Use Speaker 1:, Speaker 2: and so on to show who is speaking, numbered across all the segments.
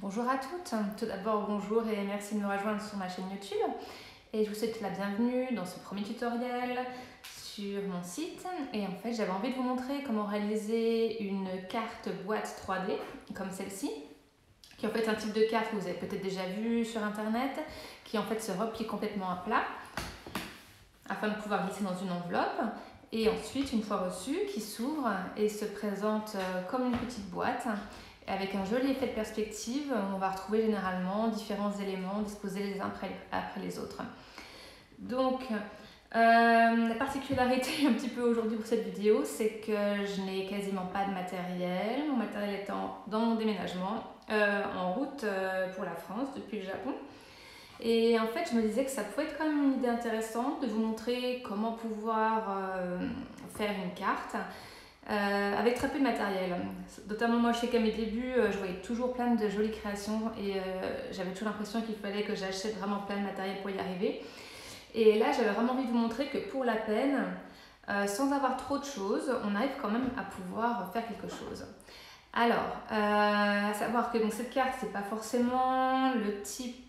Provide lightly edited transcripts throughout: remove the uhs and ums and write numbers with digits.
Speaker 1: Bonjour à toutes, tout d'abord bonjour et merci de me rejoindre sur ma chaîne YouTube et je vous souhaite la bienvenue dans ce premier tutoriel sur mon site. Et en fait j'avais envie de vous montrer comment réaliser une carte boîte 3D comme celle-ci, qui est en fait un type de carte que vous avez peut-être déjà vu sur internet, qui en fait se replie complètement à plat afin de pouvoir glisser dans une enveloppe, et ensuite une fois reçue qui s'ouvre et se présente comme une petite boîte. Avec un joli effet de perspective, on va retrouver généralement différents éléments disposés les uns après les autres. Donc, la particularité un petit peu aujourd'hui pour cette vidéo, c'est que je n'ai quasiment pas de matériel. Mon matériel étant dans mon déménagement, en route pour la France depuis le Japon. Et en fait, je me disais que ça pouvait être quand même une idée intéressante de vous montrer comment pouvoir faire une carte. Avec très peu de matériel. Notamment moi, je sais qu'à mes débuts, je voyais toujours plein de jolies créations et j'avais toujours l'impression qu'il fallait que j'achète vraiment plein de matériel pour y arriver. Et là, j'avais vraiment envie de vous montrer que pour la peine, sans avoir trop de choses, on arrive quand même à pouvoir faire quelque chose. Alors, à savoir que donc, cette carte, c'est pas forcément le type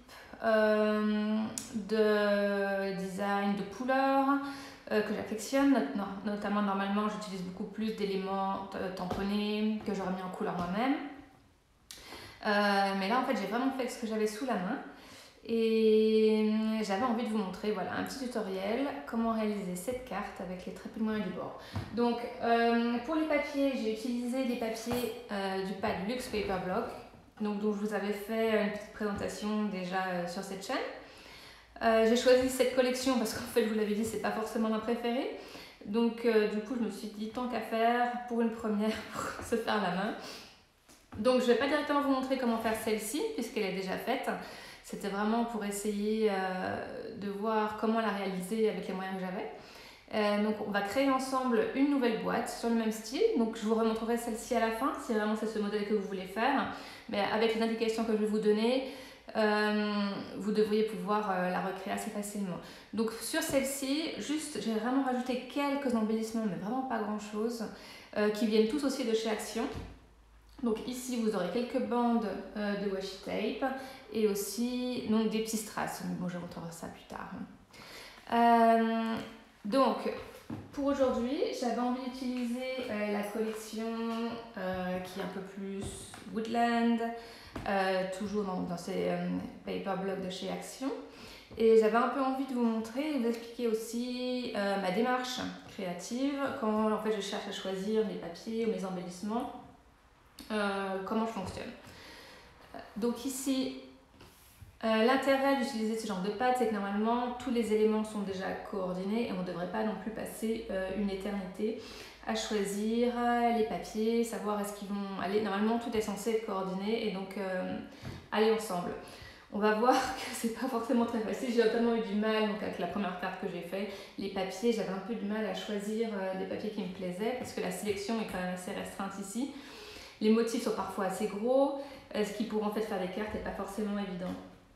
Speaker 1: de design de couleur que j'affectionne, notamment normalement j'utilise beaucoup plus d'éléments tamponnés que j'aurais mis en couleur moi-même. Mais là en fait j'ai vraiment fait ce que j'avais sous la main et j'avais envie de vous montrer voilà, un petit tutoriel comment réaliser cette carte avec les très peu de moyens du bord. Donc pour les papiers, j'ai utilisé des papiers du pad Luxe Paper Block, donc, dont je vous avais fait une petite présentation déjà sur cette chaîne. J'ai choisi cette collection parce qu'en fait, je vous l'avais dit, c'est pas forcément ma préférée. Donc, du coup, je me suis dit, tant qu'à faire, pour une première, pour se faire la main. Donc, je vais pas directement vous montrer comment faire celle-ci, puisqu'elle est déjà faite. C'était vraiment pour essayer de voir comment la réaliser avec les moyens que j'avais. Donc, on va créer ensemble une nouvelle boîte sur le même style. Donc, je vous remontrerai celle-ci à la fin, si vraiment c'est ce modèle que vous voulez faire. Mais avec les indications que je vais vous donner, vous devriez pouvoir la recréer assez facilement. Donc sur celle-ci, juste j'ai vraiment rajouté quelques embellissements, mais vraiment pas grand chose, qui viennent tous aussi de chez Action. Donc ici vous aurez quelques bandes de washi tape et aussi donc, des petits strass. Bon, je vous montrerai ça plus tard. Donc pour aujourd'hui, j'avais envie d'utiliser la collection qui est un peu plus woodland, toujours dans ces paper blocks de chez Action. Et j'avais un peu envie de vous montrer et de vous expliquer aussi ma démarche créative, quand en fait je cherche à choisir mes papiers ou mes embellissements, comment je fonctionne. Donc ici, l'intérêt d'utiliser ce genre de pâte, c'est que normalement tous les éléments sont déjà coordonnés et on ne devrait pas non plus passer une éternité à choisir les papiers, savoir est-ce qu'ils vont aller. Normalement tout est censé être coordonné et donc aller ensemble. On va voir que c'est pas forcément très facile. J'ai notamment eu du mal donc, avec la première carte que j'ai fait. Les papiers, j'avais un peu du mal à choisir des papiers qui me plaisaient parce que la sélection est quand même assez restreinte ici. Les motifs sont parfois assez gros, ce qui pour en fait faire des cartes n'est pas forcément évident.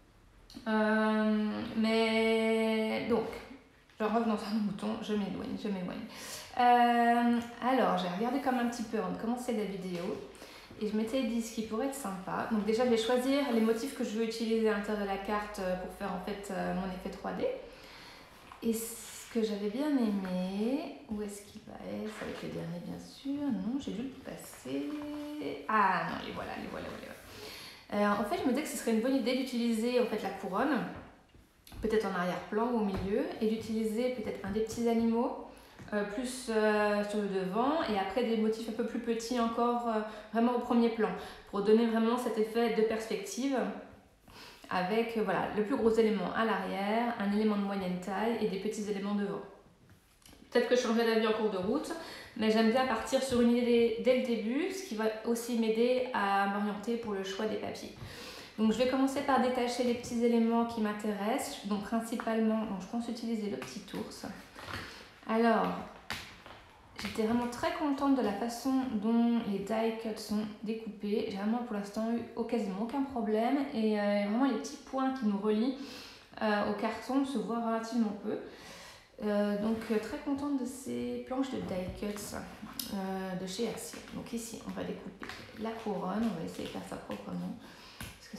Speaker 1: Mais donc, je reviens dans un mouton, je m'éloigne. Alors, j'ai regardé comme un petit peu avant de commencer la vidéo et je m'étais dit ce qui pourrait être sympa. Donc déjà, je vais choisir les motifs que je veux utiliser à l'intérieur de la carte pour faire en fait mon effet 3D. Et ce que j'avais bien aimé, où est-ce qu'il va être? Avec le dernier bien sûr, non, j'ai dû le passer. Ah non, les voilà. En fait, je me disais que ce serait une bonne idée d'utiliser en fait la couronne, peut-être en arrière-plan ou au milieu, et d'utiliser peut-être un des petits animaux, plus sur le devant, et après des motifs un peu plus petits encore, vraiment au premier plan, pour donner vraiment cet effet de perspective, avec voilà, le plus gros élément à l'arrière, un élément de moyenne taille et des petits éléments devant. Peut-être que je changerai d'avis en cours de route, mais j'aime bien partir sur une idée dès le début, ce qui va aussi m'aider à m'orienter pour le choix des papiers. Donc je vais commencer par détacher les petits éléments qui m'intéressent, donc principalement, donc je pense utiliser le petit ours. Alors, j'étais vraiment très contente de la façon dont les die cuts sont découpés. J'ai vraiment pour l'instant eu quasiment aucun problème et vraiment les petits points qui nous relient au carton se voient relativement peu. Donc très contente de ces planches de die cuts de chez Action. Donc ici on va découper la couronne, on va essayer de faire ça proprement parce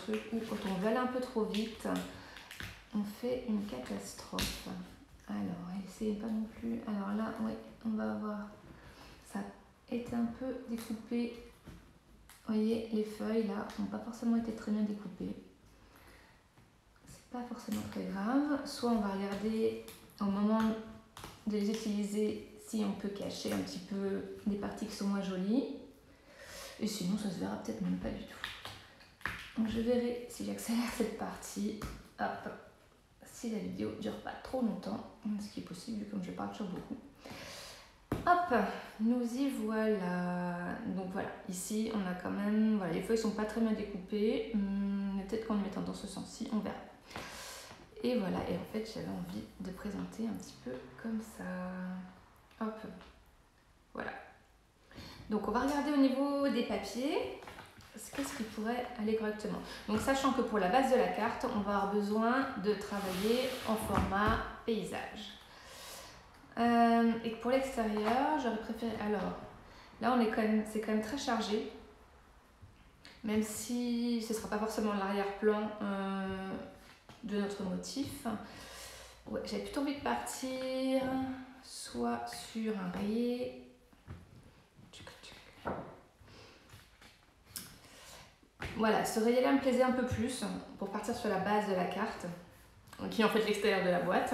Speaker 1: truc où quand on veut aller un peu trop vite, on fait une catastrophe. Alors, essayez pas non plus. Alors là, oui, on va voir. Ça a été un peu découpé. Vous voyez, les feuilles là n'ont pas forcément été très bien découpées. C'est pas forcément très grave. Soit on va regarder au moment de les utiliser si on peut cacher un petit peu des parties qui sont moins jolies. Et sinon, ça se verra peut-être même pas du tout. Donc je verrai si j'accélère cette partie. Hop. Si la vidéo ne dure pas trop longtemps, ce qui est possible comme je parle toujours beaucoup. Hop, nous y voilà. Donc voilà, ici on a quand même, voilà, les feuilles sont pas très bien découpées, mais peut-être qu'en les mettant dans ce sens-ci, on verra. Et voilà, et en fait j'avais envie de présenter un petit peu comme ça. Hop, voilà. Donc on va regarder au niveau des papiers. Qu'est-ce qui pourrait aller correctement? Donc sachant que pour la base de la carte, on va avoir besoin de travailler en format paysage. Et que pour l'extérieur, j'aurais préféré... Alors, là c'est quand même très chargé. Même si ce ne sera pas forcément l'arrière-plan de notre motif. Ouais, j'avais plutôt envie de partir soit sur un rayé. Voilà, ce rayé-là me plaisait un peu plus pour partir sur la base de la carte, qui est en fait l'extérieur de la boîte.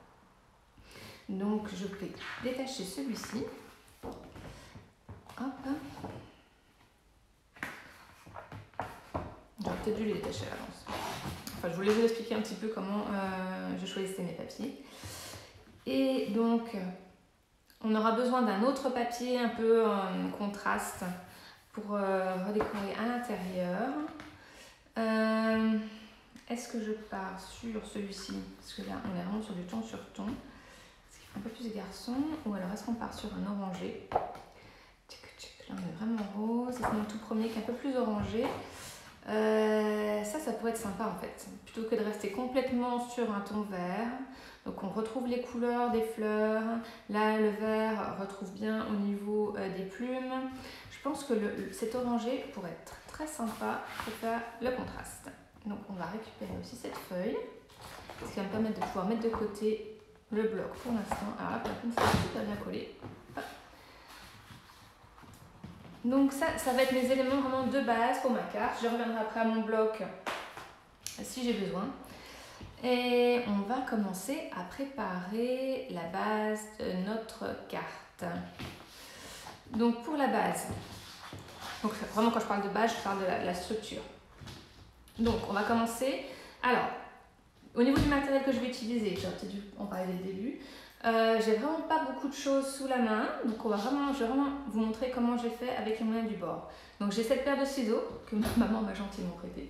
Speaker 1: Donc je vais détacher celui-ci. Hop. J'aurais peut-être dû les détacher à l'avance. Enfin, je voulais vous expliquer un petit peu comment je choisissais mes papiers. Et donc, on aura besoin d'un autre papier un peu contraste pour redécorer à l'intérieur. Est-ce que je pars sur celui-ci? Parce que là, on est vraiment sur du ton sur ton. Ce qui fait un peu plus garçon. Ou alors, est-ce qu'on part sur un orangé? Là, on est vraiment rose. C'est mon tout premier qui est un peu plus orangé. Ça pourrait être sympa en fait. Plutôt que de rester complètement sur un ton vert. Donc, on retrouve les couleurs des fleurs. Là, le vert retrouve bien au niveau des plumes. Je pense que cet orangé pourrait être très sympa pour faire le contraste. Donc on va récupérer aussi cette feuille, ce qui va me permettre de pouvoir mettre de côté le bloc pour l'instant. Alors là, pour la peine, c'est super bien collé. Hop. Donc ça va être mes éléments vraiment de base pour ma carte. Je reviendrai après à mon bloc si j'ai besoin. Et on va commencer à préparer la base de notre carte. Donc pour la base, donc vraiment quand je parle de base, je parle de la structure. Donc on va commencer. Alors, au niveau du matériel que je vais utiliser, j'aurais peut-être dû en parler dès le début. J'ai vraiment pas beaucoup de choses sous la main, donc je vais vraiment vous montrer comment j'ai fait avec les moyens du bord. Donc j'ai cette paire de ciseaux que ma maman m'a gentiment prêté.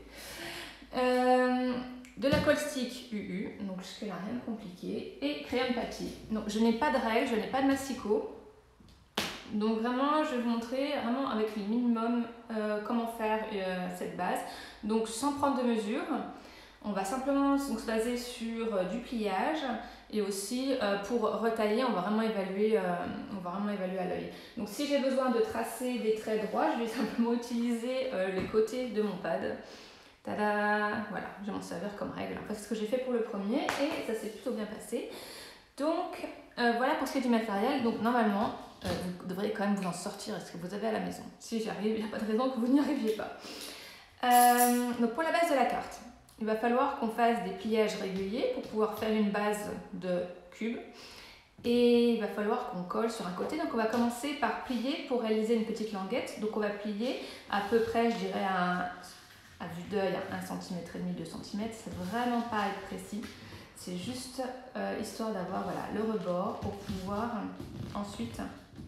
Speaker 1: De la colle stick UU, donc jusque là rien de compliqué, et crayon de papier. Donc je n'ai pas de règles, je n'ai pas de masticot. Donc vraiment, je vais vous montrer vraiment avec le minimum comment faire cette base. Donc sans prendre de mesure, on va simplement se baser sur du pliage et aussi pour retailler, on va vraiment évaluer à l'œil. Donc si j'ai besoin de tracer des traits droits, je vais simplement utiliser les côtés de mon pad. Tada! Voilà, je vais m'en servir comme règle. Enfin, c'est ce que j'ai fait pour le premier et ça s'est plutôt bien passé. Donc voilà pour ce qui est du matériel. Donc normalement, vous devrez quand même vous en sortir ce que vous avez à la maison. Si j'y arrive, il n'y a pas de raison que vous n'y arriviez pas. Donc pour la base de la carte, il va falloir qu'on fasse des pliages réguliers pour pouvoir faire une base de cube. Et il va falloir qu'on colle sur un côté. Donc on va commencer par plier pour réaliser une petite languette. Donc on va plier à peu près, je dirais, à vue d'œil, à 1,5 cm, 2 cm. C'est vraiment pas être précis. C'est juste histoire d'avoir voilà, le rebord pour pouvoir ensuite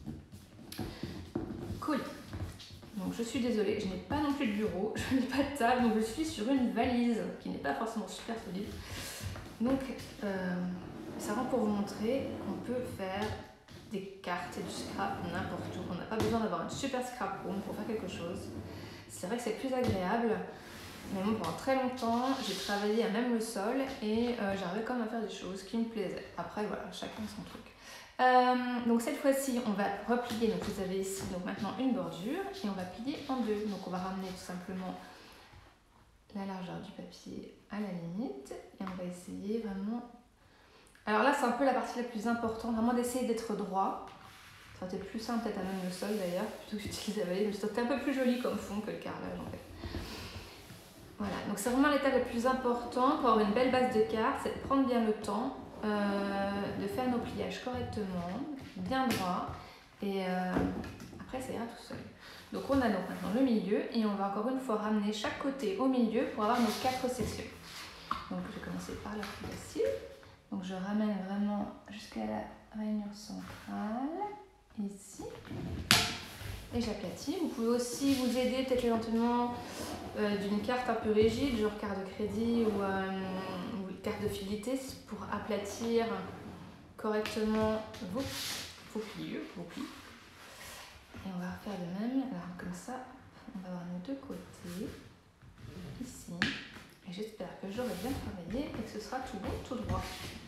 Speaker 1: coller. Donc je suis désolée, je n'ai pas non plus de bureau, je n'ai pas de table, donc je suis sur une valise qui n'est pas forcément super solide. Donc ça rend pour vous montrer qu'on peut faire des cartes et du scrap n'importe où. On n'a pas besoin d'avoir une super scrap room pour faire quelque chose. C'est vrai que c'est plus agréable. Mais bon, pendant très longtemps, j'ai travaillé à même le sol et j'arrivais quand même à faire des choses qui me plaisaient. Après, voilà, chacun son truc. Donc cette fois-ci, on va replier. Donc vous avez ici donc maintenant une bordure et on va plier en deux. Donc on va ramener tout simplement la largeur du papier à la limite et on va essayer vraiment. Alors là c'est un peu la partie la plus importante, vraiment d'essayer d'être droit. Ça aurait été plus simple peut-être à même le sol d'ailleurs, plutôt que j'utilise la vallée, mais c'était un peu plus joli comme fond que le carrelage en fait. Voilà, donc c'est vraiment l'étape la plus importante pour avoir une belle base de carte, c'est de prendre bien le temps, de faire nos pliages correctement, bien droit, et après ça ira tout seul. Donc on a donc maintenant le milieu, et on va encore une fois ramener chaque côté au milieu pour avoir nos 4 sections. Donc je vais commencer par la plus facile. Donc je ramène vraiment jusqu'à la rainure centrale, ici. Et j'aplatis. Vous pouvez aussi vous aider peut-être éventuellement d'une carte un peu rigide, genre carte de crédit ou carte de fidélité pour aplatir correctement vos pliures, vos plis. Et on va refaire de même. Alors comme ça, on va avoir nos 2 côtés, ici. Et j'espère que j'aurai bien travaillé et que ce sera tout bon, tout droit.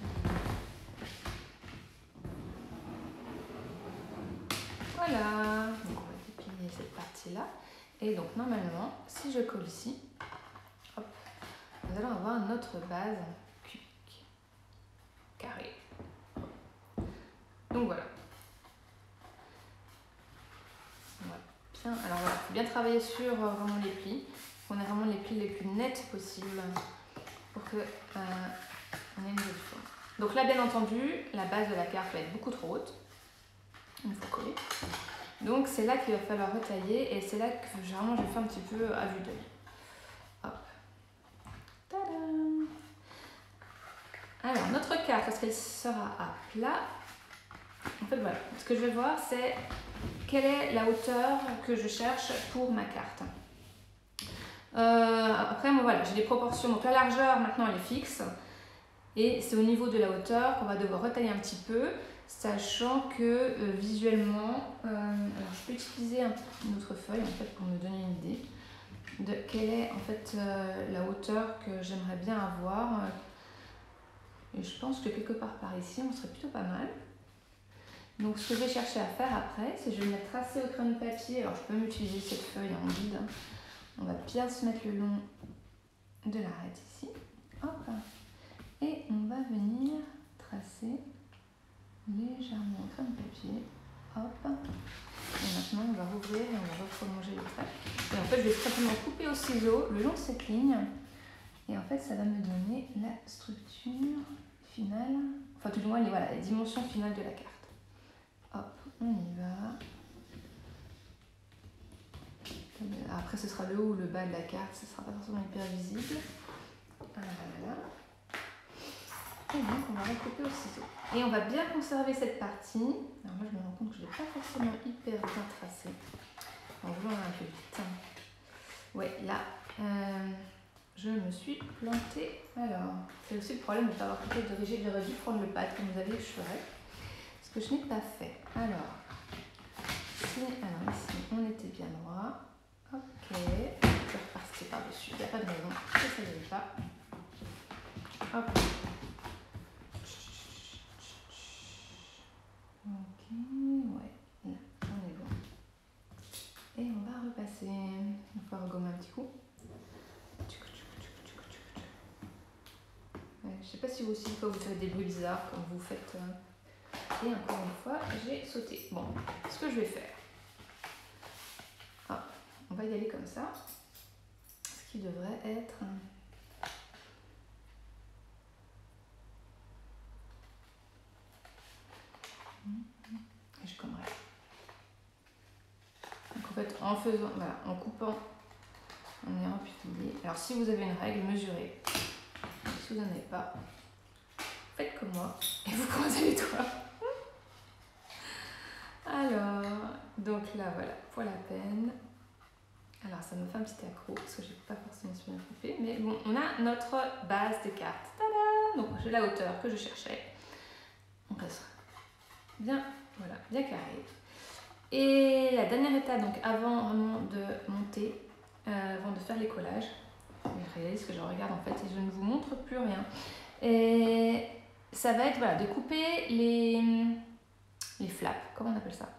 Speaker 1: Voilà. Donc on va déplier cette partie-là. Et donc normalement, si je colle ici, hop, nous allons avoir notre base cubique, carrée. Donc voilà. Bien. Alors voilà, il faut bien travailler sur vraiment les plis. On a vraiment les plis les plus nets possibles pour que on ait une jolie forme. Donc là, bien entendu, la base de la carte va être beaucoup trop haute. Il faut coller. Donc c'est là qu'il va falloir retailler et c'est là que généralement je fais un petit peu à vue d'œil. Hop. Tadam. Alors notre carte, est-ce qu'elle sera à plat? En fait voilà, ce que je vais voir c'est quelle est la hauteur que je cherche pour ma carte. Après moi voilà, j'ai des proportions, donc la largeur maintenant elle est fixe et c'est au niveau de la hauteur qu'on va devoir retailler un petit peu. Sachant que visuellement, alors je peux utiliser une autre feuille en fait pour me donner une idée de quelle est en fait la hauteur que j'aimerais bien avoir. Et je pense que quelque part par ici, on serait plutôt pas mal. Donc ce que je vais chercher à faire après, c'est que je vais venir tracer au crayon de papier. Alors je peux même utiliser cette feuille en guide. On va bien se mettre le long de l'arête ici. Hop. Et on va venir tracer légèrement au crayon de papier, hop, et maintenant on va rouvrir et on va reprolonger le trait. Et en fait je vais simplement couper au ciseau le long de cette ligne et en fait ça va me donner la structure finale, enfin tout du moins voilà, les dimensions finales de la carte. Hop, on y va. Après ce sera le haut ou le bas de la carte, ce ne sera pas forcément hyper visible. Voilà. Et donc on va recouper au ciseau. Et on va bien conserver cette partie. Alors moi je me rends compte que je ne l'ai pas forcément hyper bien tracé. En voulant un peu vite. Ouais, là, je me suis plantée. Alors, c'est aussi le problème de ne pas avoir coupé de rigide. J'aurais dû prendre le pad comme vous avez le chevet. Ce que je n'ai pas fait. Alors ici, on était bien droit. Ok. Je vais repartir par-dessus. Il n'y a pas de raison que ça ne vienne pas. Hop. Ok, ouais, là, on est bon. Et on va repasser. On va regommer un petit coup. Ouais, je sais pas si vous aussi, quand vous faites des bruits bizarres, comme vous faites. Et encore une fois, j'ai sauté. Bon, ce que je vais faire. Ah, on va y aller comme ça. Ce qui devrait être. Et je commerai. Donc en fait, en faisant, voilà, en coupant, en ayant plié. Alors si vous avez une règle, mesurez. Si vous n'en avez pas, faites comme moi et vous croisez les doigts. Alors, donc là voilà, pour la peine. Alors ça me fait un petit accro parce que j'ai pas forcément su bien couper, mais bon, on a notre base de cartes. Tada! Donc j'ai la hauteur que je cherchais. On reste bien, voilà, bien carré. Et la dernière étape, donc avant vraiment de monter, avant de faire les collages, je réalise que je regarde en fait et je ne vous montre plus rien. Et ça va être voilà, de couper les flaps, comment on appelle ça.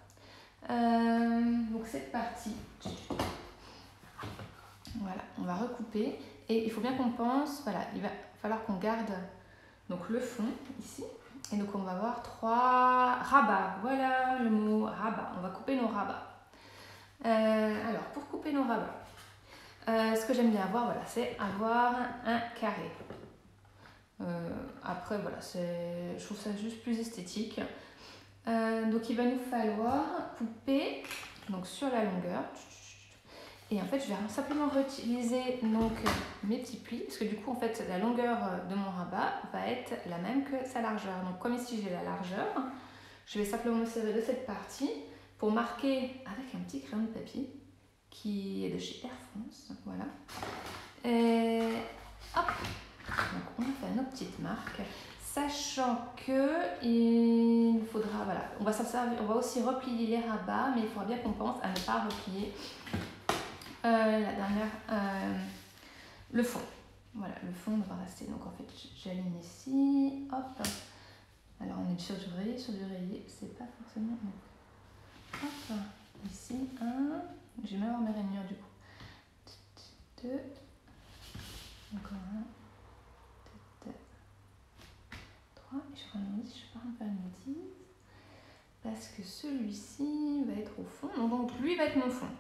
Speaker 1: Donc cette partie, voilà, on va recouper Et il faut bien qu'on pense, voilà, il va falloir qu'on garde donc le fond ici. Et donc on va avoir 3 rabats. Voilà le mot rabat. On va couper nos rabats. Alors pour couper nos rabats, ce que j'aime bien avoir, voilà, c'est avoir un carré. Après voilà, je trouve ça juste plus esthétique. Donc il va nous falloir couper donc sur la longueur. Et en fait, je vais simplement réutiliser donc mes petits plis, parce que du coup, en fait, la longueur de mon rabat va être la même que sa largeur. Donc, comme ici, j'ai la largeur, je vais simplement me servir de cette partie pour marquer avec un petit crayon de papier qui est de chez Air France. Voilà. Et hop, donc on a fait nos petites marques, sachant que il faudra, voilà, on va aussi replier les rabats, mais il faudra bien qu'on pense à ne pas replier la dernière, le fond. Voilà, le fond va rester. Donc en fait, j'aligne ici, hop. Alors on est sur du rayé, c'est pas forcément. Hop, ici, 1. J'ai même avoir mes rainures du coup. 2. Encore 1. 3. Et je vais pas faire une bêtise. Parce que celui-ci va être au fond. Donc lui va être mon fond.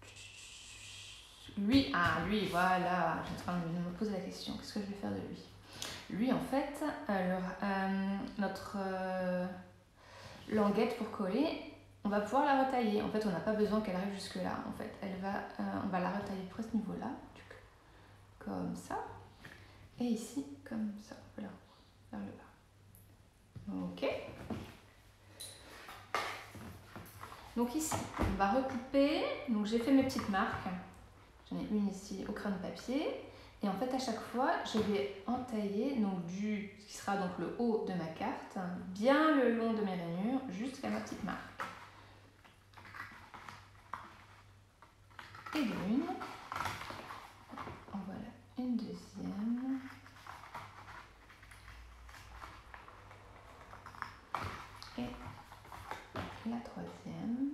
Speaker 1: Lui, voilà, je suis en train de me poser la question, qu'est-ce que je vais faire de lui? Lui, en fait, notre languette pour coller, on va pouvoir la retailler. En fait, on n'a pas besoin qu'elle arrive jusque là. En fait, on va la retailler pour ce niveau-là, comme ça, et ici, comme ça, voilà, vers le bas. Ok. Donc ici, on va recouper. Donc j'ai fait mes petites marques. J'en ai une ici au crayon de papier. Et en fait, à chaque fois, je vais entailler donc ce qui sera donc le haut de ma carte, bien le long de mes rainures, jusqu'à ma petite marque. Et une. En voilà une deuxième. Et la troisième.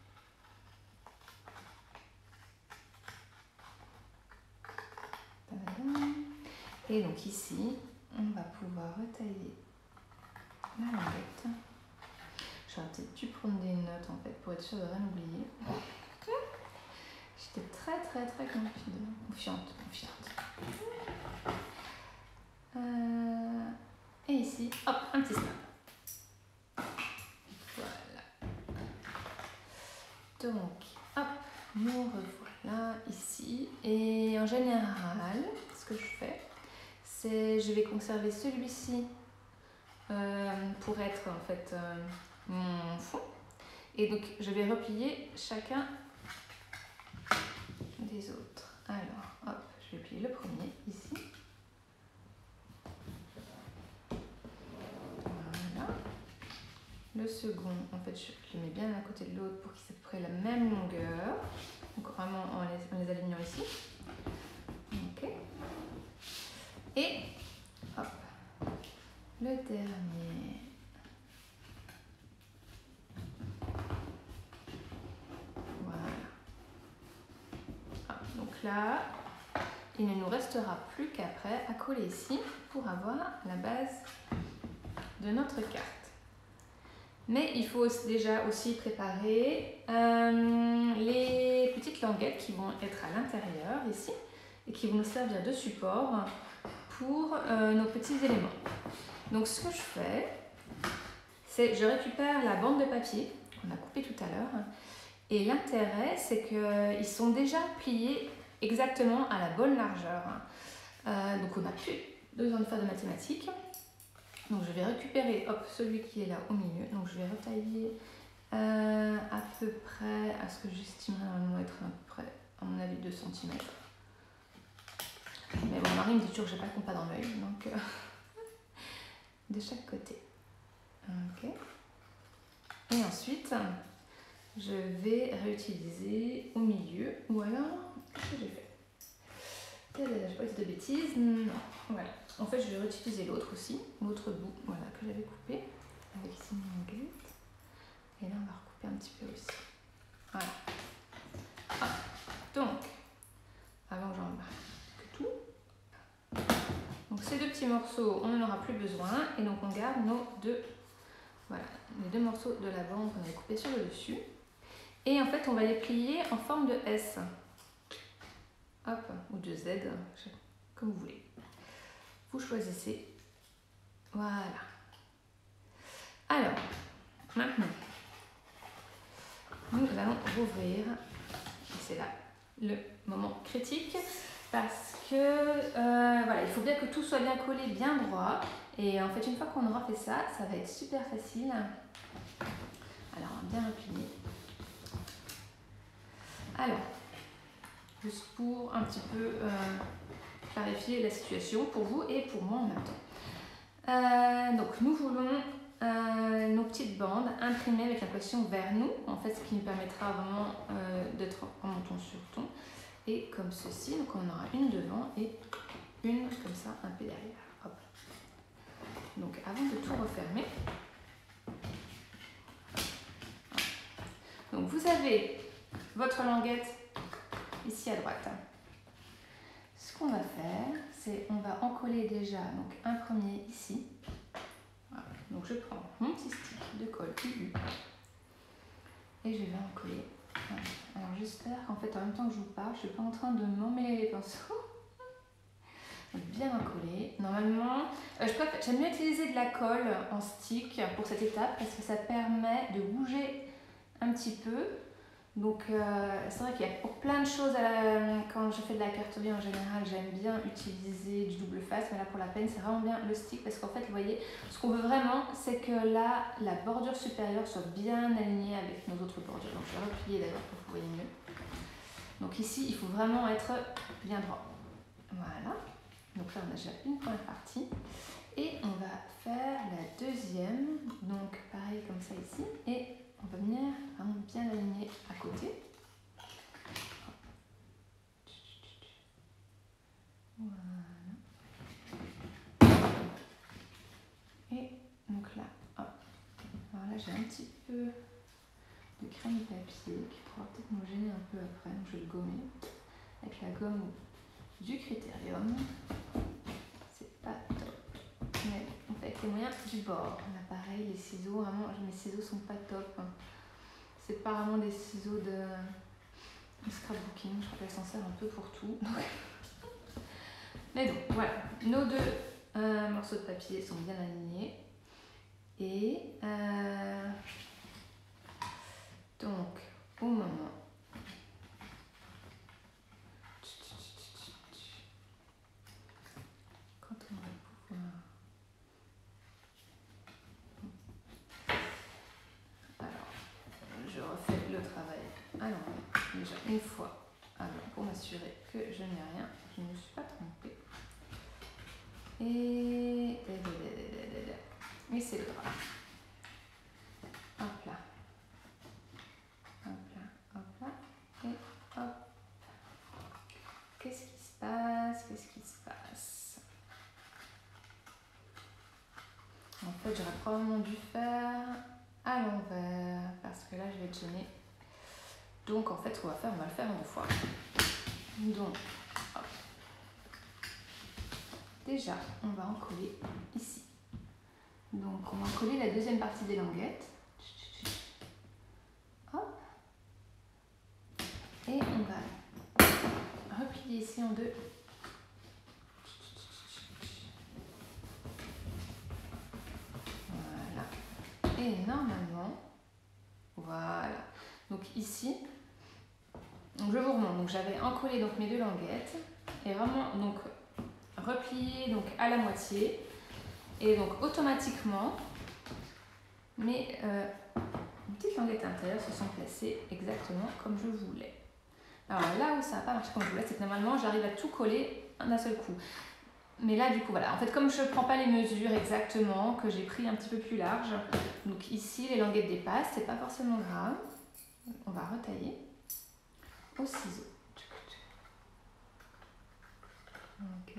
Speaker 1: Et donc ici, on va pouvoir retailler la languette. J'aurais peut-être dû prendre des notes en fait pour être sûre de rien oublier. J'étais très confiante. Et ici, hop, un petit snap. Voilà. Donc, hop, nous revoilà ici. Et en général, ce que je fais, c'est je vais conserver celui-ci pour être en fait mon fond. Et donc, je vais replier chacun des autres. Alors, hop, je vais plier le premier ici. Voilà. Le second, en fait, je le mets bien à côté de l'autre pour qu'ils aient à peu près la même longueur. Donc, vraiment en les alignant ici. Ok. Et, hop, le dernier. Donc là, il ne nous restera plus qu'après à coller ici pour avoir la base de notre carte. Mais il faut déjà aussi préparer les petites languettes qui vont être à l'intérieur ici et qui vont nous servir de support pour nos petits éléments. Donc ce que je fais, c'est je récupère la bande de papier qu'on a coupée tout à l'heure. Et l'intérêt, c'est qu'ils sont déjà pliés exactement à la bonne largeur. Donc on n'a plus besoin de faire de mathématiques. Donc je vais récupérer celui qui est là au milieu. Donc je vais retailler à peu près à ce que j'estimerais normalement être à peu près, à mon avis, 2 cm. Mais bon, Marie me dit toujours que j'ai pas le compas dans l'œil. Donc de chaque côté. Ok. Et ensuite, je vais réutiliser au milieu, ou alors, qu'est-ce que j'ai fait? Je n'ai pas dit de bêtises, non, voilà. En fait, je vais réutiliser l'autre aussi, l'autre bout, voilà, que j'avais coupé, avec ici une languette. Et là, on va recouper un petit peu aussi. Voilà. Ah. Donc, avant que j'en marque tout, ces deux petits morceaux, on n'en aura plus besoin. Et donc on garde nos deux, voilà, les deux morceaux de la bande qu'on avait coupés sur le dessus. Et en fait, on va les plier en forme de S. Hop, ou de Z, comme vous voulez. Vous choisissez. Voilà. Alors, maintenant, nous allons rouvrir. Et c'est là le moment critique. Parce que, voilà, il faut bien que tout soit bien collé, bien droit. Et en fait, une fois qu'on aura fait ça, ça va être super facile. Alors, on va bien replier. Alors, juste pour un petit peu clarifier la situation pour vous et pour moi en même temps. Donc, nous voulons nos petites bandes imprimées avec l'impression vers nous, en fait, ce qui nous permettra vraiment d'être en ton sur ton. Et comme ceci, donc on aura une devant et une comme ça, un peu derrière. Hop. Donc avant de tout refermer, donc vous avez votre languette ici à droite. Ce qu'on va faire, c'est on va en coller déjà donc un premier ici. Voilà. Donc je prends mon petit stick de colle UU et je vais en coller. Voilà. Alors j'espère qu'en fait en même temps que je vous parle, je ne suis pas en train de m'emmêler les pinceaux. Donc bien recoller. Normalement, j'aime mieux utiliser de la colle en stick pour cette étape parce que ça permet de bouger un petit peu. Donc c'est vrai qu'il y a pour plein de choses, quand je fais de la cartouille en général, j'aime bien utiliser du double face, mais là pour la peine c'est vraiment bien le stick parce qu'en fait vous voyez, ce qu'on veut vraiment c'est que là la bordure supérieure soit bien alignée avec nos autres bordures. Donc je vais replier d'abord pour que vous voyez mieux. Donc ici il faut vraiment être bien droit. Voilà, donc là on a déjà une première partie et on va faire la deuxième, donc pareil comme ça ici et on va venir vraiment bien l'aligner à côté. Voilà. Et donc là, hop. Alors là j'ai un petit peu de crème papier qui pourra peut-être nous gêner un peu après, donc je vais le gommer avec la gomme du Critérium. C'est pas top, mais on fait avec les moyens du bord. Là pareil, les ciseaux, vraiment mes ciseaux sont pas top. C'est pas vraiment des ciseaux de scrapbooking, je crois qu'elle s'en sert un peu pour tout. Mais donc voilà, nos deux morceaux de papier sont bien alignés. Et donc au moment quand on va pouvoir... Alors, je refais le travail à l'envers déjà une fois avant pour m'assurer que je n'ai rien, je ne me suis pas trompée. Et c'est le drap. Hop là. Hop là, hop là. Et hop. Qu'est-ce qui se passe? Qu'est-ce qui se passe? En fait, j'aurais probablement dû faire à l'envers parce que là, je vais être gênée. Donc, en fait, ce qu'on va faire, on va le faire en deux fois. Donc, hop. Déjà, on va en coller ici. Donc, on va coller la deuxième partie des languettes. Hop. Et on va replier ici en deux. Voilà. Et normalement, voilà. Donc ici, donc je vous remonte. Donc j'avais encollé donc mes deux languettes et vraiment donc replié donc à la moitié. Et donc automatiquement, mes petites languettes intérieures se sont placées exactement comme je voulais. Alors là où ça n'a pas marché comme je voulais, c'est que normalement j'arrive à tout coller d'un seul coup. Mais là du coup voilà, en fait comme je ne prends pas les mesures exactement, que j'ai pris un petit peu plus large, donc ici les languettes dépassent, c'est pas forcément grave. On va retailler au ciseau. Ok.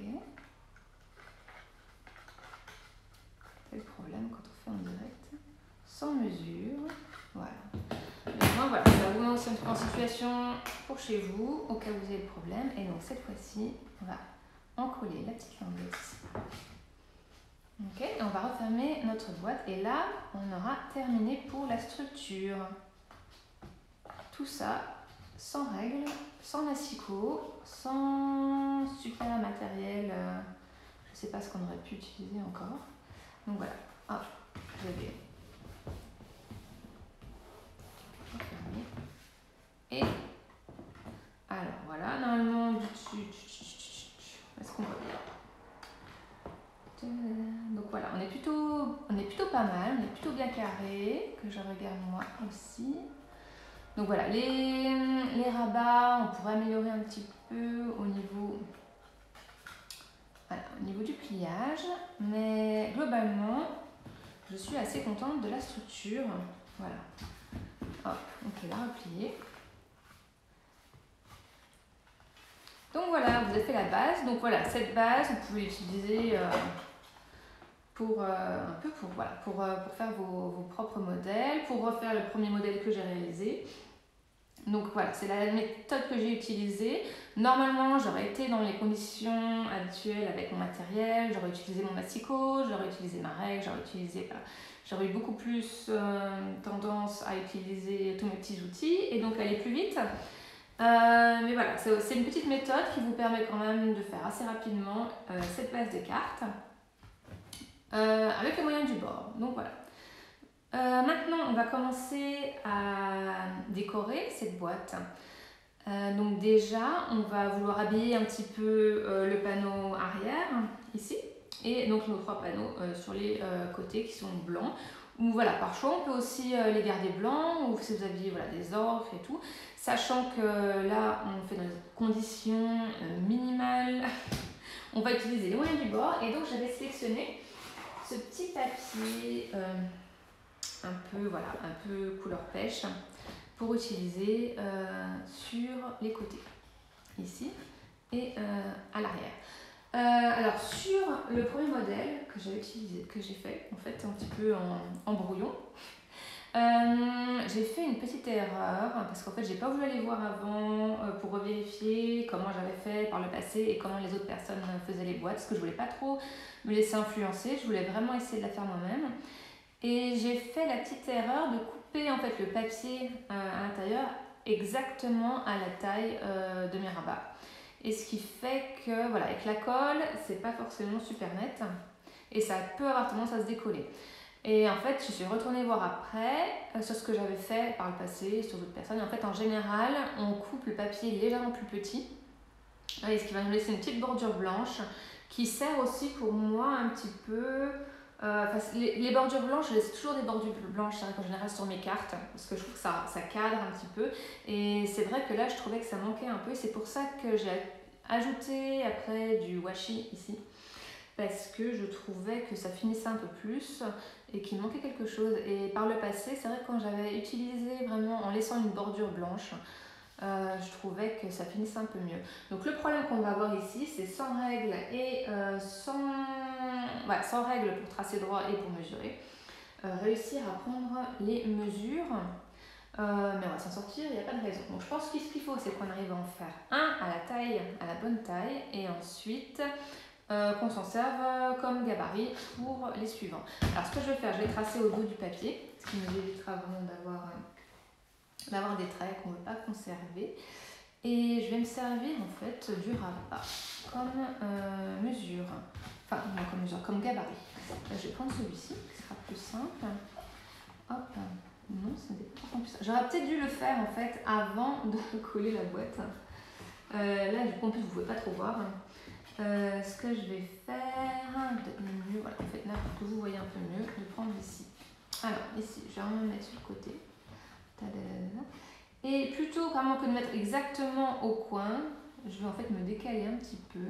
Speaker 1: C'est le problème quand on fait en direct, sans mesure. Voilà. Donc moi voilà, ça vous met aussi en situation pour chez vous, au cas où vous avez le problème. Et donc cette fois-ci, on va encoller la petite languette ici. Ok, et on va refermer notre boîte et là, on aura terminé pour la structure. Tout ça sans règles, sans massicot, sans super matériel. Je ne sais pas ce qu'on aurait pu utiliser encore. Donc voilà, hop, je vais refermer. Et alors voilà, normalement du dessus, est-ce qu'on voit bien? Donc voilà, on est plutôt pas mal, on est plutôt bien carré, que je regarde moi aussi. Donc voilà, les rabats, on pourrait améliorer un petit peu au niveau du pliage, mais globalement, je suis assez contente de la structure. Voilà, hop, on peut la replier. Donc voilà, vous avez fait la base. Donc voilà, cette base, vous pouvez l'utiliser pour faire vos propres modèles, pour refaire le premier modèle que j'ai réalisé. Donc voilà, c'est la méthode que j'ai utilisée. Normalement, j'aurais été dans les conditions habituelles avec mon matériel, j'aurais utilisé mon massicot, j'aurais utilisé ma règle, j'aurais eu beaucoup plus tendance à utiliser tous mes petits outils et donc aller plus vite. Mais voilà, c'est une petite méthode qui vous permet quand même de faire assez rapidement cette base de cartes avec les moyens du bord. Donc voilà. Maintenant, on va commencer à décorer cette boîte. Donc déjà, on va vouloir habiller un petit peu le panneau arrière, ici, et donc nos 3 panneaux sur les côtés qui sont blancs. Ou voilà, par choix, on peut aussi les garder blancs, ou si vous aviez des orques et tout, sachant que là, on fait dans des conditions minimales, on va utiliser les moyens du bord, et donc j'avais sélectionné ce petit papier un peu couleur pêche pour utiliser sur les côtés, ici et à l'arrière. Alors sur le premier modèle que j'ai utilisé, que j'ai fait en fait un petit peu en brouillon, j'ai fait une petite erreur parce qu'en fait j'ai pas voulu aller voir avant pour revérifier comment j'avais fait par le passé et comment les autres personnes faisaient les boîtes, parce que je voulais pas trop me laisser influencer, je voulais vraiment essayer de la faire moi-même. Et j'ai fait la petite erreur de couper en fait le papier à l'intérieur exactement à la taille de mes rabats. Et ce qui fait que voilà, avec la colle, c'est pas forcément super net et ça peut avoir tendance à se décoller. Et en fait, je suis retournée voir après sur ce que j'avais fait par le passé, sur d'autres personnes. Et en fait, en général, on coupe le papier légèrement plus petit, et ce qui va nous laisser une petite bordure blanche qui sert aussi pour moi un petit peu. Les bordures blanches, je laisse toujours des bordures blanches en général sur mes cartes parce que je trouve que ça cadre un petit peu, et c'est vrai que là je trouvais que ça manquait un peu, c'est pour ça que j'ai ajouté après du washi ici, parce que je trouvais que ça finissait un peu plus et qu'il manquait quelque chose. Et par le passé, c'est vrai que quand j'avais utilisé vraiment en laissant une bordure blanche, je trouvais que ça finissait un peu mieux. Donc le problème qu'on va avoir ici, c'est sans règle et sans règle pour tracer droit et pour mesurer, réussir à prendre les mesures, mais on va s'en sortir, il n'y a pas de raison. Donc je pense que ce qu'il faut, c'est qu'on arrive à en faire un à la bonne taille, et ensuite qu'on s'en serve comme gabarit pour les suivants. Alors ce que je vais faire, je vais tracer au dos du papier, ce qui nous évitera vraiment d'avoir des traits qu'on ne veut pas conserver, et je vais me servir en fait du rabat comme mesure, enfin non, comme mesure, comme gabarit. Là, je vais prendre celui-ci qui sera plus simple. Hop, non, ce n'est pas plus simple. J'aurais peut-être dû le faire en fait avant de coller la boîte. Là du coup en plus vous ne pouvez pas trop voir. Ce que je vais faire, peut-être mieux, voilà, en fait là pour que vous voyez un peu mieux, je vais prendre ici. Alors ici, je vais vraiment me mettre sur le côté. Et plutôt vraiment que de mettre exactement au coin, je vais en fait me décaler un petit peu,